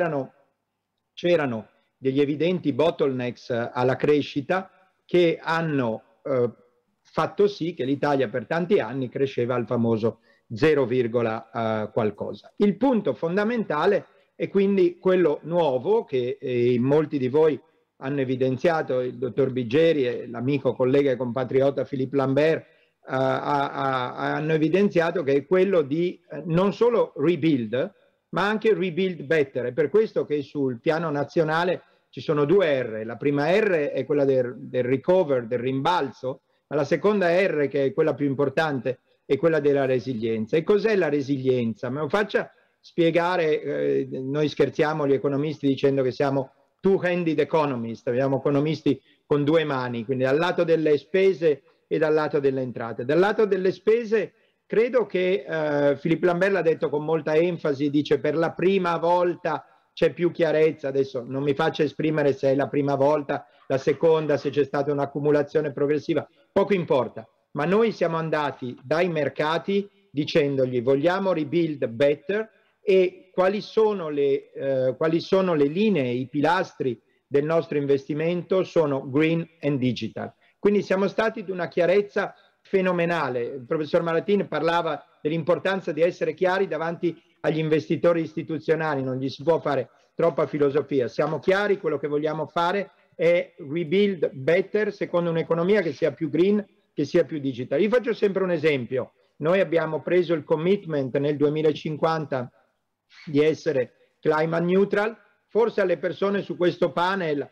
c'erano degli evidenti bottlenecks alla crescita che hanno fatto sì che l'Italia per tanti anni cresceva al famoso 0, qualcosa. Il punto fondamentale è quindi quello nuovo che molti di voi hanno evidenziato, il dottor Biggeri e l'amico collega e compatriota Philippe Lambert hanno evidenziato, che è quello di non solo rebuild, ma anche rebuild better. È per questo che sul piano nazionale ci sono due R. La prima R è quella del recover, del rimbalzo, ma la seconda R, che è quella più importante, è quella della resilienza. E cos'è la resilienza? Me lo faccia spiegare, noi scherziamo gli economisti dicendo che siamo two-handed economist, abbiamo economisti con due mani, quindi dal lato delle spese e dal lato delle entrate. Dal lato delle spese credo che Philippe Lambert l'ha detto con molta enfasi, dice per la prima volta c'è più chiarezza. Adesso non mi faccia esprimere se è la prima volta, la seconda, se c'è stata un'accumulazione progressiva, poco importa, ma noi siamo andati dai mercati dicendogli vogliamo rebuild better, e quali sono le linee, i pilastri del nostro investimento sono green and digital. Quindi siamo stati di una chiarezza fenomenale. Il professor Maratin parlava dell'importanza di essere chiari davanti agli investitori istituzionali, non gli si può fare troppa filosofia, siamo chiari, quello che vogliamo fare è rebuild better secondo un'economia che sia più green, che sia più digital. Io faccio sempre un esempio: noi abbiamo preso il commitment nel 2050 di essere climate neutral. Forse alle persone su questo panel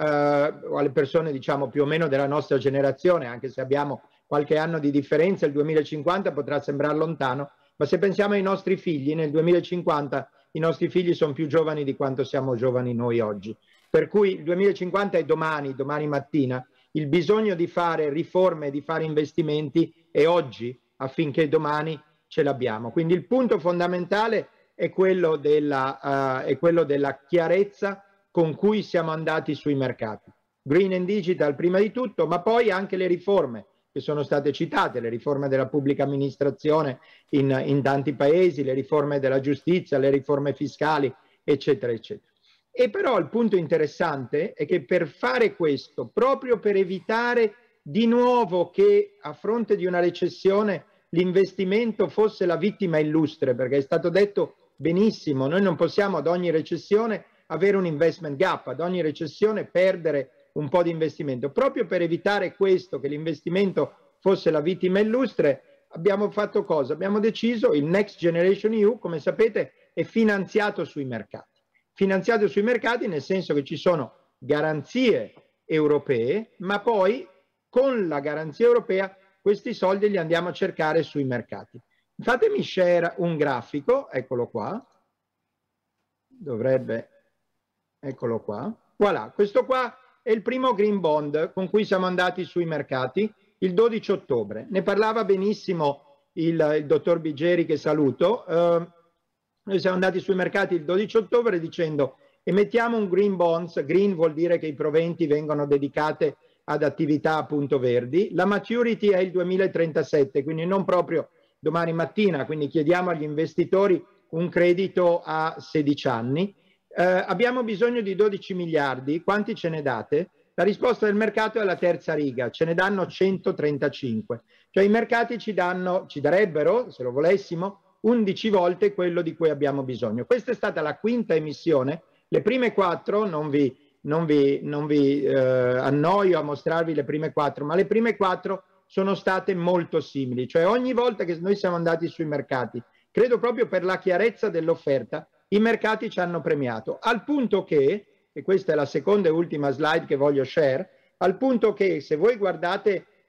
o alle persone diciamo più o meno della nostra generazione, anche se abbiamo qualche anno di differenza, il 2050 potrà sembrare lontano, ma se pensiamo ai nostri figli, nel 2050 i nostri figli sono più giovani di quanto siamo giovani noi oggi, per cui il 2050 è domani mattina. Il bisogno di fare riforme, di fare investimenti è oggi, affinché domani ce l'abbiamo. Quindi il punto fondamentale è quello della chiarezza con cui siamo andati sui mercati. Green and digital prima di tutto, ma poi anche le riforme che sono state citate, le riforme della pubblica amministrazione in tanti paesi, le riforme della giustizia, le riforme fiscali, eccetera, eccetera. E però il punto interessante è che per fare questo, proprio per evitare di nuovo che a fronte di una recessione l'investimento fosse la vittima illustre, perché è stato detto benissimo, noi non possiamo ad ogni recessione avere un investment gap, ad ogni recessione perdere un po' di investimento. Proprio per evitare questo, che l'investimento fosse la vittima illustre, abbiamo fatto cosa? Abbiamo deciso, il Next Generation EU, come sapete, è finanziato sui mercati. Finanziato sui mercati nel senso che ci sono garanzie europee, ma poi con la garanzia europea questi soldi li andiamo a cercare sui mercati. Fatemi share un grafico, eccolo qua, eccolo qua, voilà, questo qua è il primo green bond con cui siamo andati sui mercati il 12 ottobre. Ne parlava benissimo il dottor Biggeri, che saluto. Noi siamo andati sui mercati il 12 ottobre dicendo emettiamo un green bonds, green vuol dire che i proventi vengono dedicati ad attività appunto verdi, la maturity è il 2037, quindi non proprio domani mattina, quindi chiediamo agli investitori un credito a 16 anni. Abbiamo bisogno di 12 miliardi, quanti ce ne date? La risposta del mercato è la terza riga, ce ne danno 135, cioè i mercati ci darebbero, se lo volessimo, 11 volte quello di cui abbiamo bisogno. Questa è stata la quinta emissione, le prime 4, non vi annoio a mostrarvi le prime 4, ma le prime 4 sono state molto simili, cioè ogni volta che noi siamo andati sui mercati, credo proprio per la chiarezza dell'offerta, i mercati ci hanno premiato, al punto che, e questa è la seconda e ultima slide che voglio share, al punto che se voi guardate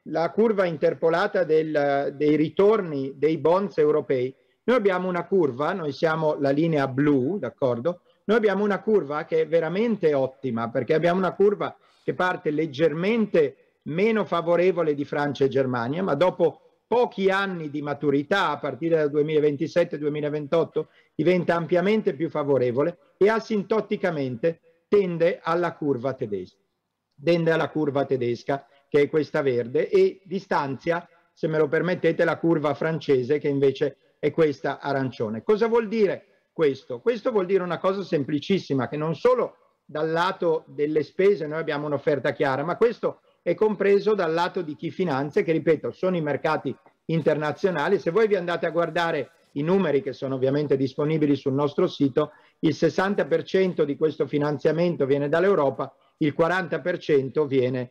la curva interpolata dei ritorni dei bonds europei, noi abbiamo una curva, noi siamo la linea blu, d'accordo? Noi abbiamo una curva che è veramente ottima, perché abbiamo una curva che parte leggermente meno favorevole di Francia e Germania, ma dopo pochi anni di maturità, a partire dal 2027-2028, diventa ampiamente più favorevole e asintoticamente tende alla curva tedesca. Tende alla curva tedesca, che è questa verde, e distanzia, se me lo permettete, la curva francese, che invece è questa arancione. Cosa vuol dire questo? Questo vuol dire una cosa semplicissima, che non solo dal lato delle spese noi abbiamo un'offerta chiara, ma questo è compreso dal lato di chi finanzia, che ripeto sono i mercati internazionali. Se voi vi andate a guardare i numeri, che sono ovviamente disponibili sul nostro sito, il 60% di questo finanziamento viene dall'Europa, il 40% viene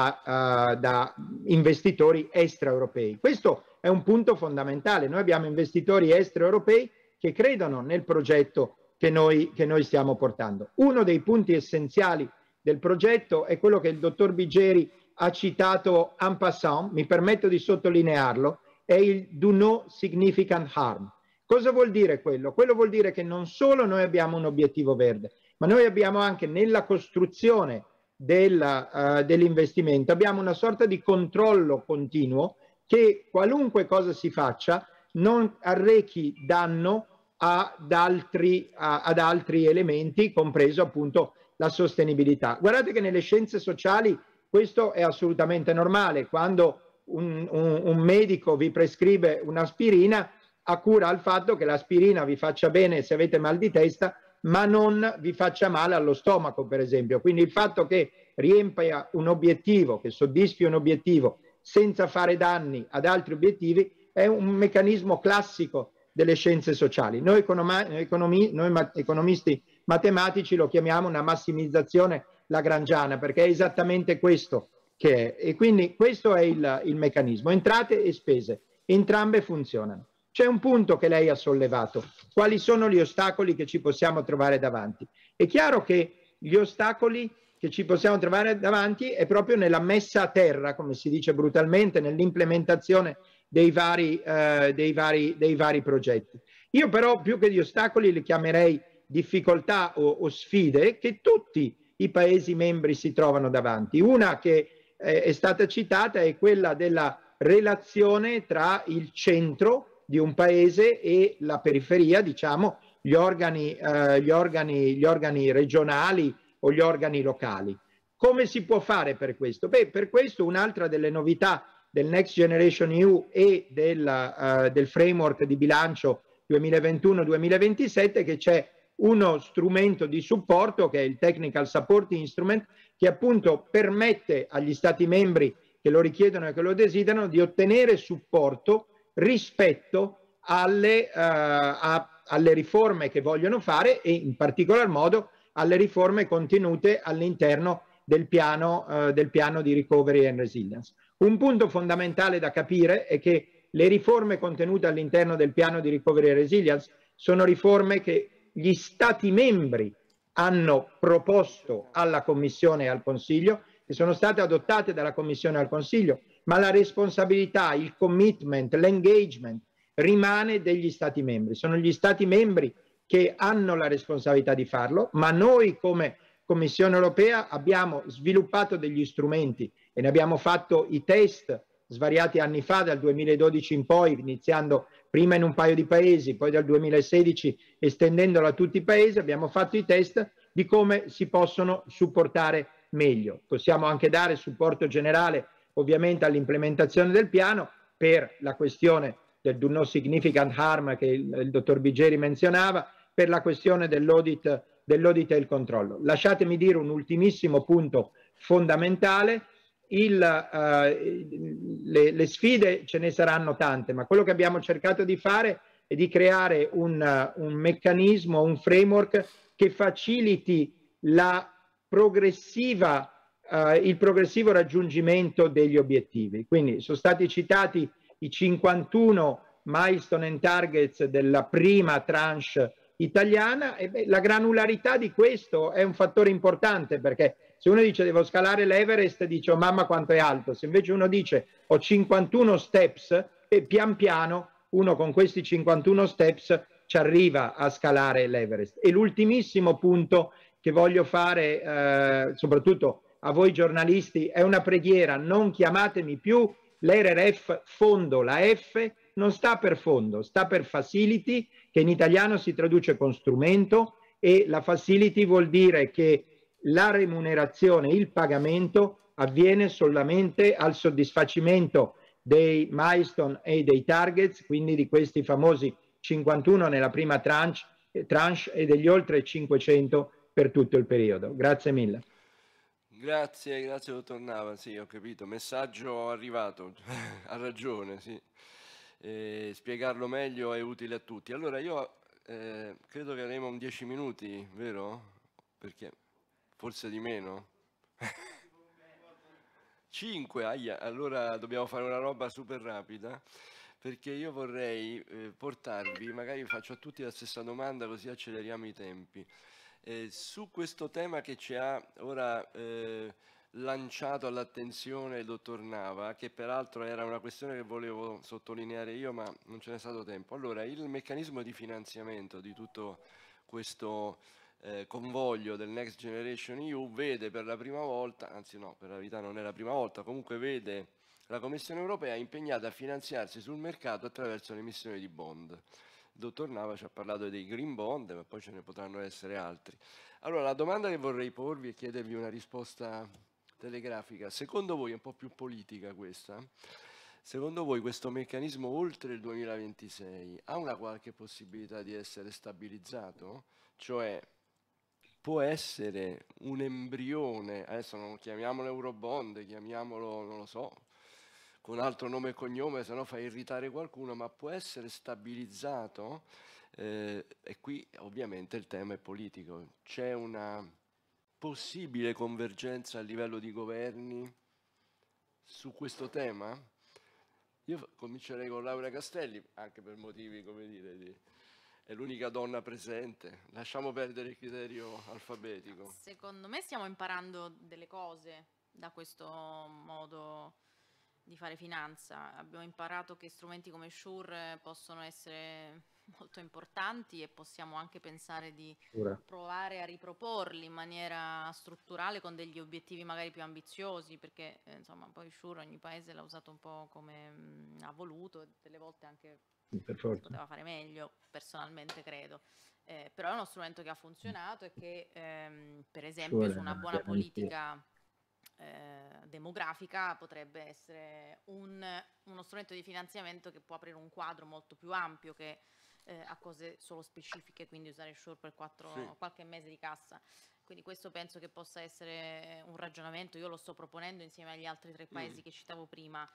da investitori extraeuropei. Questo è un punto fondamentale. Noi abbiamo investitori extraeuropei che credono nel progetto che noi stiamo portando. Uno dei punti essenziali del progetto è quello che il dottor Biggeri ha citato en passant, mi permetto di sottolinearlo, è il do no significant harm. Cosa vuol dire quello? Quello vuol dire che non solo noi abbiamo un obiettivo verde, ma noi abbiamo anche nella costruzione dell'investimento, abbiamo una sorta di controllo continuo che qualunque cosa si faccia non arrechi danno ad altri elementi, compreso appunto la sostenibilità. Guardate che nelle scienze sociali questo è assolutamente normale. Quando un medico vi prescrive un'aspirina, ha cura al fatto che l'aspirina vi faccia bene se avete mal di testa, ma non vi faccia male allo stomaco, per esempio. Quindi il fatto che riempia un obiettivo, che soddisfi un obiettivo senza fare danni ad altri obiettivi, è un meccanismo classico delle scienze sociali. Noi economisti matematici lo chiamiamo una massimizzazione lagrangiana, perché è esattamente questo che è. E quindi questo è il meccanismo. Entrate e spese, entrambe funzionano. C'è un punto che lei ha sollevato. Quali sono gli ostacoli che ci possiamo trovare davanti? È chiaro che gli ostacoli che ci possiamo trovare davanti è proprio nella messa a terra, come si dice brutalmente, nell'implementazione dei vari progetti. Io però più che di ostacoli li chiamerei difficoltà o sfide che tutti i Paesi membri si trovano davanti. Una che è stata citata è quella della relazione tra il centro di un paese e la periferia, diciamo, gli organi regionali o gli organi locali. Come si può fare per questo? Beh, per questo un'altra delle novità del Next Generation EU e del framework di bilancio 2021-2027 che c'è uno strumento di supporto che è il Technical Support Instrument, che appunto permette agli Stati membri che lo richiedono e che lo desiderano di ottenere supporto rispetto alle riforme che vogliono fare e in particolar modo alle riforme contenute all'interno del piano di Recovery and Resilience. Un punto fondamentale da capire è che le riforme contenute all'interno del piano di Recovery and Resilience sono riforme che gli Stati membri hanno proposto alla Commissione e al Consiglio, che sono state adottate dalla Commissione e al Consiglio, ma la responsabilità, il commitment, l'engagement rimane degli Stati membri. Sono gli Stati membri che hanno la responsabilità di farlo, ma noi come Commissione europea abbiamo sviluppato degli strumenti e ne abbiamo fatto i test svariati anni fa, dal 2012 in poi, iniziando prima in un paio di paesi, poi dal 2016 estendendolo a tutti i paesi, abbiamo fatto i test di come si possono supportare meglio. Possiamo anche dare supporto generale ovviamente all'implementazione del piano per la questione del do no significant harm che il dottor Biggeri menzionava, per la questione dell'audit e il controllo. Lasciatemi dire un ultimissimo punto fondamentale. Le sfide ce ne saranno tante, ma quello che abbiamo cercato di fare è di creare un meccanismo, un framework che faciliti il progressivo raggiungimento degli obiettivi. Quindi sono stati citati i 51 milestone and targets della prima tranche italiana e la granularità di questo è un fattore importante, perché Se uno dice devo scalare l'Everest, dice oh mamma quanto è alto. Se invece uno dice ho 51 steps, e pian piano uno con questi 51 steps ci arriva a scalare l'Everest. E l'ultimissimo punto che voglio fare, soprattutto a voi giornalisti, è una preghiera: non chiamatemi più l'RRF fondo. La F non sta per fondo, sta per facility, che in italiano si traduce con strumento, e la facility vuol dire che la remunerazione, il pagamento avviene solamente al soddisfacimento dei milestone e dei targets, quindi di questi famosi 51 nella prima tranche e degli oltre 500 per tutto il periodo. Grazie mille. Grazie, grazie dottor Nava, sì, ho capito, messaggio arrivato, ha ragione, sì. Spiegarlo meglio è utile a tutti. Allora io credo che avremo un 10 minuti, vero? Perché forse di meno? 5, allora dobbiamo fare una roba super rapida, perché io vorrei portarvi, magari faccio a tutti la stessa domanda così acceleriamo i tempi. Su questo tema che ci ha ora lanciato all'attenzione il dottor Nava, che peraltro era una questione che volevo sottolineare io, ma non ce n'è stato tempo. Allora, il meccanismo di finanziamento di tutto questo convoglio del Next Generation EU vede per la prima volta, anzi no, per la verità non è la prima volta, comunque vede la Commissione europea impegnata a finanziarsi sul mercato attraverso l'emissione di bond. Il dottor Nava ci ha parlato dei green bond, ma poi ce ne potranno essere altri. Allora, la domanda che vorrei porvi e chiedervi una risposta telegrafica: secondo voi, è un po' più politica questa, secondo voi questo meccanismo oltre il 2026 ha una qualche possibilità di essere stabilizzato? Cioè, può essere un embrione, adesso non chiamiamolo Eurobond, chiamiamolo, non lo so, con altro nome e cognome, se no fa irritare qualcuno, ma può essere stabilizzato? E qui ovviamente il tema è politico. C'è una possibile convergenza a livello di governi su questo tema? Io comincerei con Laura Castelli, anche per motivi, come dire, è l'unica donna presente. Lasciamo perdere il criterio alfabetico. Secondo me stiamo imparando delle cose da questo modo di fare finanza. Abbiamo imparato che strumenti come SURE possono essere molto importanti e possiamo anche pensare di provare a riproporli in maniera strutturale con degli obiettivi magari più ambiziosi, perché insomma poi SURE ogni paese l'ha usato un po' come ha voluto e delle volte anche si poteva fare meglio, personalmente credo. Però è uno strumento che ha funzionato e che per esempio su una buona politica demografica potrebbe essere uno strumento di finanziamento che può aprire un quadro molto più ampio che a cose solo specifiche, quindi usare SURE per qualche mese di cassa. Quindi questo penso che possa essere un ragionamento, io lo sto proponendo insieme agli altri 3 paesi che citavo prima.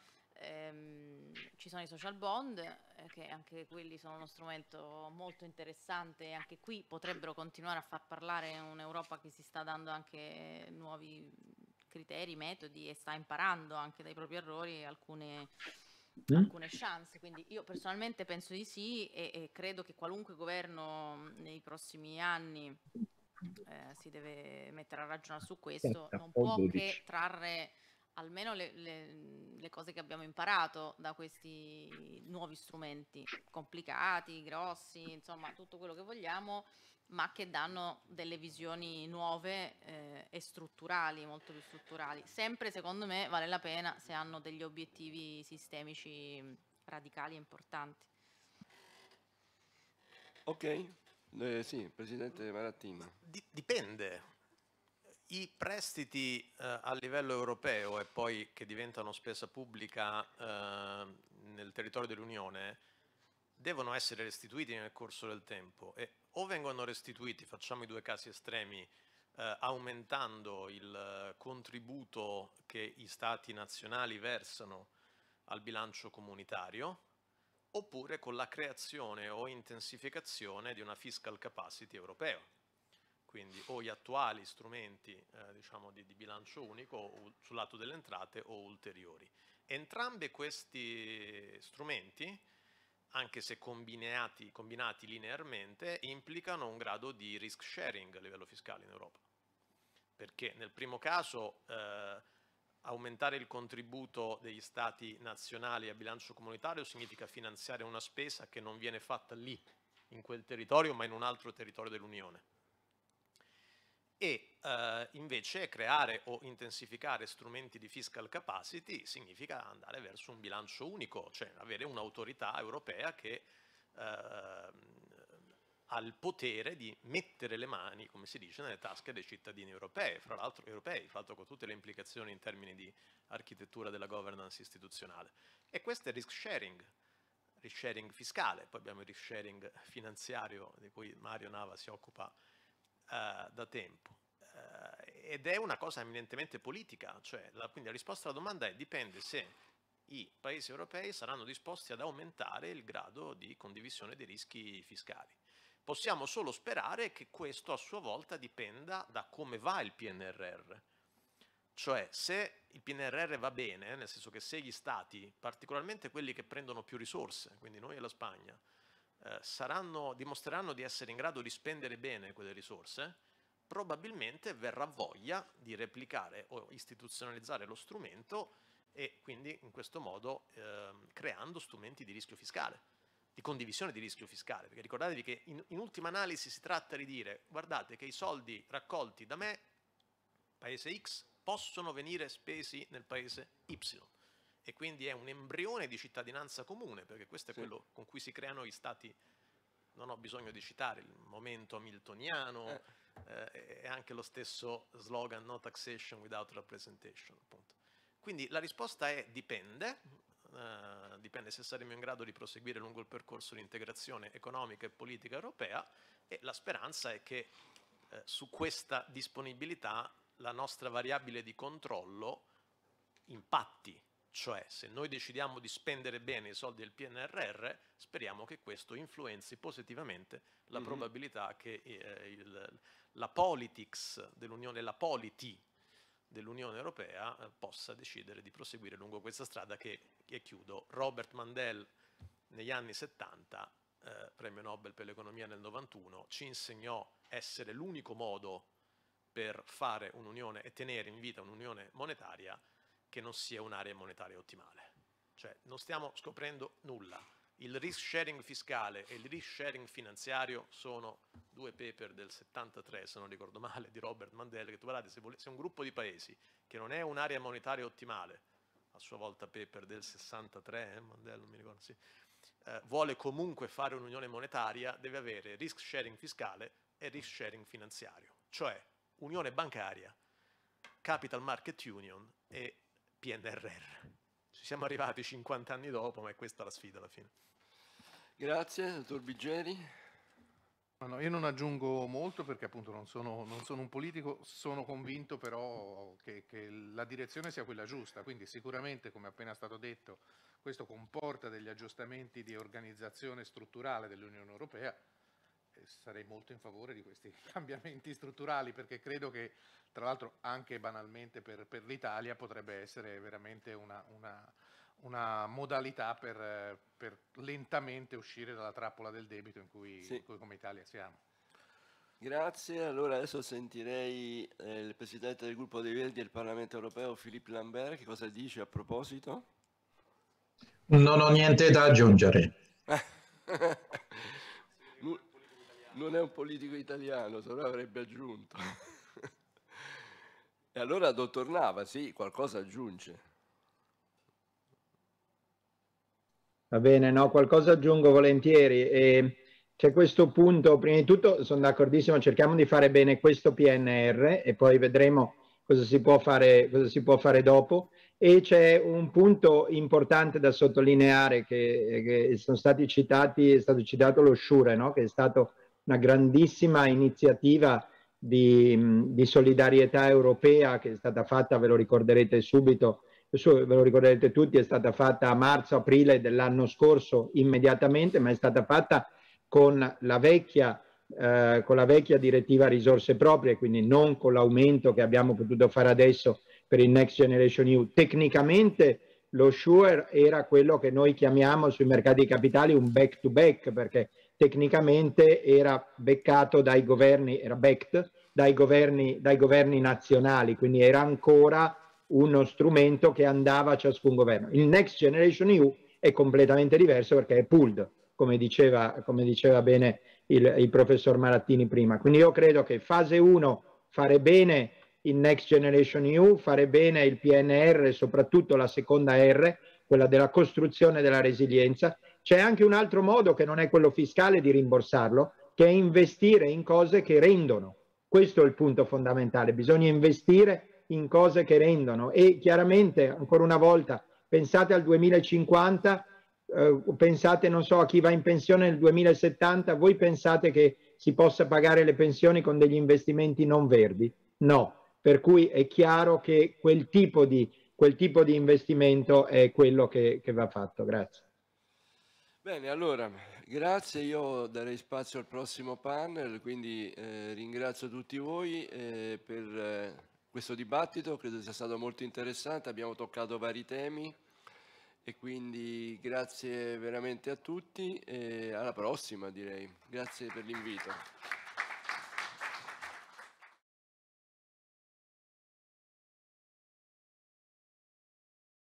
Ci sono i social bond, che anche quelli sono uno strumento molto interessante e anche qui potrebbero continuare a far parlare un'Europa che si sta dando anche nuovi criteri, metodi e sta imparando anche dai propri errori alcune chance. Quindi io personalmente penso di sì e credo che qualunque governo nei prossimi anni si deve mettere a ragionare su questo, non può che trarre almeno le cose che abbiamo imparato da questi nuovi strumenti complicati, grossi, insomma tutto quello che vogliamo, ma che danno delle visioni nuove e strutturali, molto più strutturali. Sempre secondo me vale la pena se hanno degli obiettivi sistemici radicali e importanti. Ok, sì, Presidente Marattini. Dipende. I prestiti a livello europeo e poi che diventano spesa pubblica nel territorio dell'Unione devono essere restituiti nel corso del tempo e o vengono restituiti, facciamo i 2 casi estremi, aumentando il contributo che i stati nazionali versano al bilancio comunitario, oppure con la creazione o intensificazione di una fiscal capacity europea. Quindi o gli attuali strumenti diciamo di bilancio unico sul lato delle entrate o ulteriori. Entrambi questi strumenti, anche se combinati linearmente, implicano un grado di risk sharing a livello fiscale in Europa. perché nel primo caso aumentare il contributo degli stati nazionali a bilancio comunitario significa finanziare una spesa che non viene fatta lì, in quel territorio, ma in un altro territorio dell'Unione. E invece creare o intensificare strumenti di fiscal capacity significa andare verso un bilancio unico, cioè avere un'autorità europea che ha il potere di mettere le mani, come si dice, nelle tasche dei cittadini europei, fra l'altro con tutte le implicazioni in termini di architettura della governance istituzionale. E questo è risk sharing fiscale, poi abbiamo il risk sharing finanziario di cui Mario Nava si occupa da tempo. Ed è una cosa eminentemente politica, cioè quindi la risposta alla domanda è: dipende se i paesi europei saranno disposti ad aumentare il grado di condivisione dei rischi fiscali. Possiamo solo sperare che questo a sua volta dipenda da come va il PNRR. Cioè, se il PNRR va bene, nel senso che se gli stati, particolarmente quelli che prendono più risorse, quindi noi e la Spagna, dimostreranno di essere in grado di spendere bene quelle risorse, probabilmente verrà voglia di replicare o istituzionalizzare lo strumento e quindi in questo modo creando strumenti di rischio fiscale, di condivisione di rischio fiscale, perché ricordatevi che in ultima analisi si tratta di dire: guardate che i soldi raccolti da me, paese X, possono venire spesi nel paese Y, e quindi è un embrione di cittadinanza comune, perché questo è quello con cui si creano gli stati. Non ho bisogno di citare il momento hamiltoniano e anche lo stesso slogan no taxation without representation, appunto. Quindi la risposta è dipende se saremo in grado di proseguire lungo il percorso di integrazione economica e politica europea, e la speranza è che su questa disponibilità la nostra variabile di controllo impatti. Cioè, se noi decidiamo di spendere bene i soldi del PNRR, speriamo che questo influenzi positivamente la probabilità che la politics dell'Unione, la polity dell'Unione Europea possa decidere di proseguire lungo questa strada che, e chiudo, Robert Mundell negli anni 70, premio Nobel per l'economia nel 91, ci insegnò essere l'unico modo per fare un'unione e tenere in vita un'unione monetaria che non sia un'area monetaria ottimale. Cioè, non stiamo scoprendo nulla. Il risk sharing fiscale e il risk sharing finanziario sono due paper del 73, se non ricordo male, di Robert Mundell, che tu guardate, se un gruppo di paesi che non è un'area monetaria ottimale, a sua volta paper del 63, Mundell, non mi ricordo, sì, vuole comunque fare un'unione monetaria, deve avere risk sharing fiscale e risk sharing finanziario, cioè unione bancaria, capital market union e PNRR. Ci siamo arrivati 50 anni dopo, ma è questa la sfida alla fine. Grazie, dottor Biggeri. No, io non aggiungo molto perché appunto non sono un politico, sono convinto però che la direzione sia quella giusta, quindi sicuramente, come appena stato detto, questo comporta degli aggiustamenti di organizzazione strutturale dell'Unione Europea. Sarei molto in favore di questi cambiamenti strutturali, perché credo che, tra l'altro, anche banalmente per l'Italia potrebbe essere veramente una modalità per lentamente uscire dalla trappola del debito in cui come Italia siamo. Grazie. Allora adesso sentirei il Presidente del Gruppo dei Verdi del Parlamento Europeo, Philippe Lambert, che cosa dice a proposito? Non ho niente da aggiungere. Non è un politico italiano, se no avrebbe aggiunto. E allora, dottor Nava, sì, qualcosa aggiunge. Va bene, no, qualcosa aggiungo volentieri. C'è questo punto, prima di tutto sono d'accordissimo, cerchiamo di fare bene questo PNR e poi vedremo cosa si può fare dopo. E c'è un punto importante da sottolineare che sono stati citati, è stato citato lo SURE, no? Che è stato una grandissima iniziativa di solidarietà europea che è stata fatta, ve lo ricorderete subito, ve lo ricorderete tutti, è stata fatta a marzo-aprile dell'anno scorso immediatamente, ma è stata fatta con la vecchia direttiva risorse proprie, quindi non con l'aumento che abbiamo potuto fare adesso per il Next Generation EU. Tecnicamente lo SURE era quello che noi chiamiamo sui mercati di capitali un back-to-back, perché tecnicamente era beccato dai governi, era backed dai governi nazionali, quindi era ancora uno strumento che andava a ciascun governo. Il Next Generation EU è completamente diverso perché è pooled, come diceva bene il professor Marattini prima. Quindi io credo che fase 1 fare bene il Next Generation EU, fare bene il PNR, soprattutto la seconda R, quella della costruzione della resilienza. C'è anche un altro modo che non è quello fiscale di rimborsarlo, che è investire in cose che rendono. Questo è il punto fondamentale, bisogna investire in cose che rendono e chiaramente, ancora una volta, pensate al 2050, pensate, non so, a chi va in pensione nel 2070, voi pensate che si possa pagare le pensioni con degli investimenti non verdi? No, per cui è chiaro che quel tipo di investimento è quello che va fatto. Grazie. Bene, allora, grazie, io darei spazio al prossimo panel, quindi ringrazio tutti voi per questo dibattito, credo sia stato molto interessante, abbiamo toccato vari temi e quindi grazie veramente a tutti e alla prossima direi. Grazie per l'invito.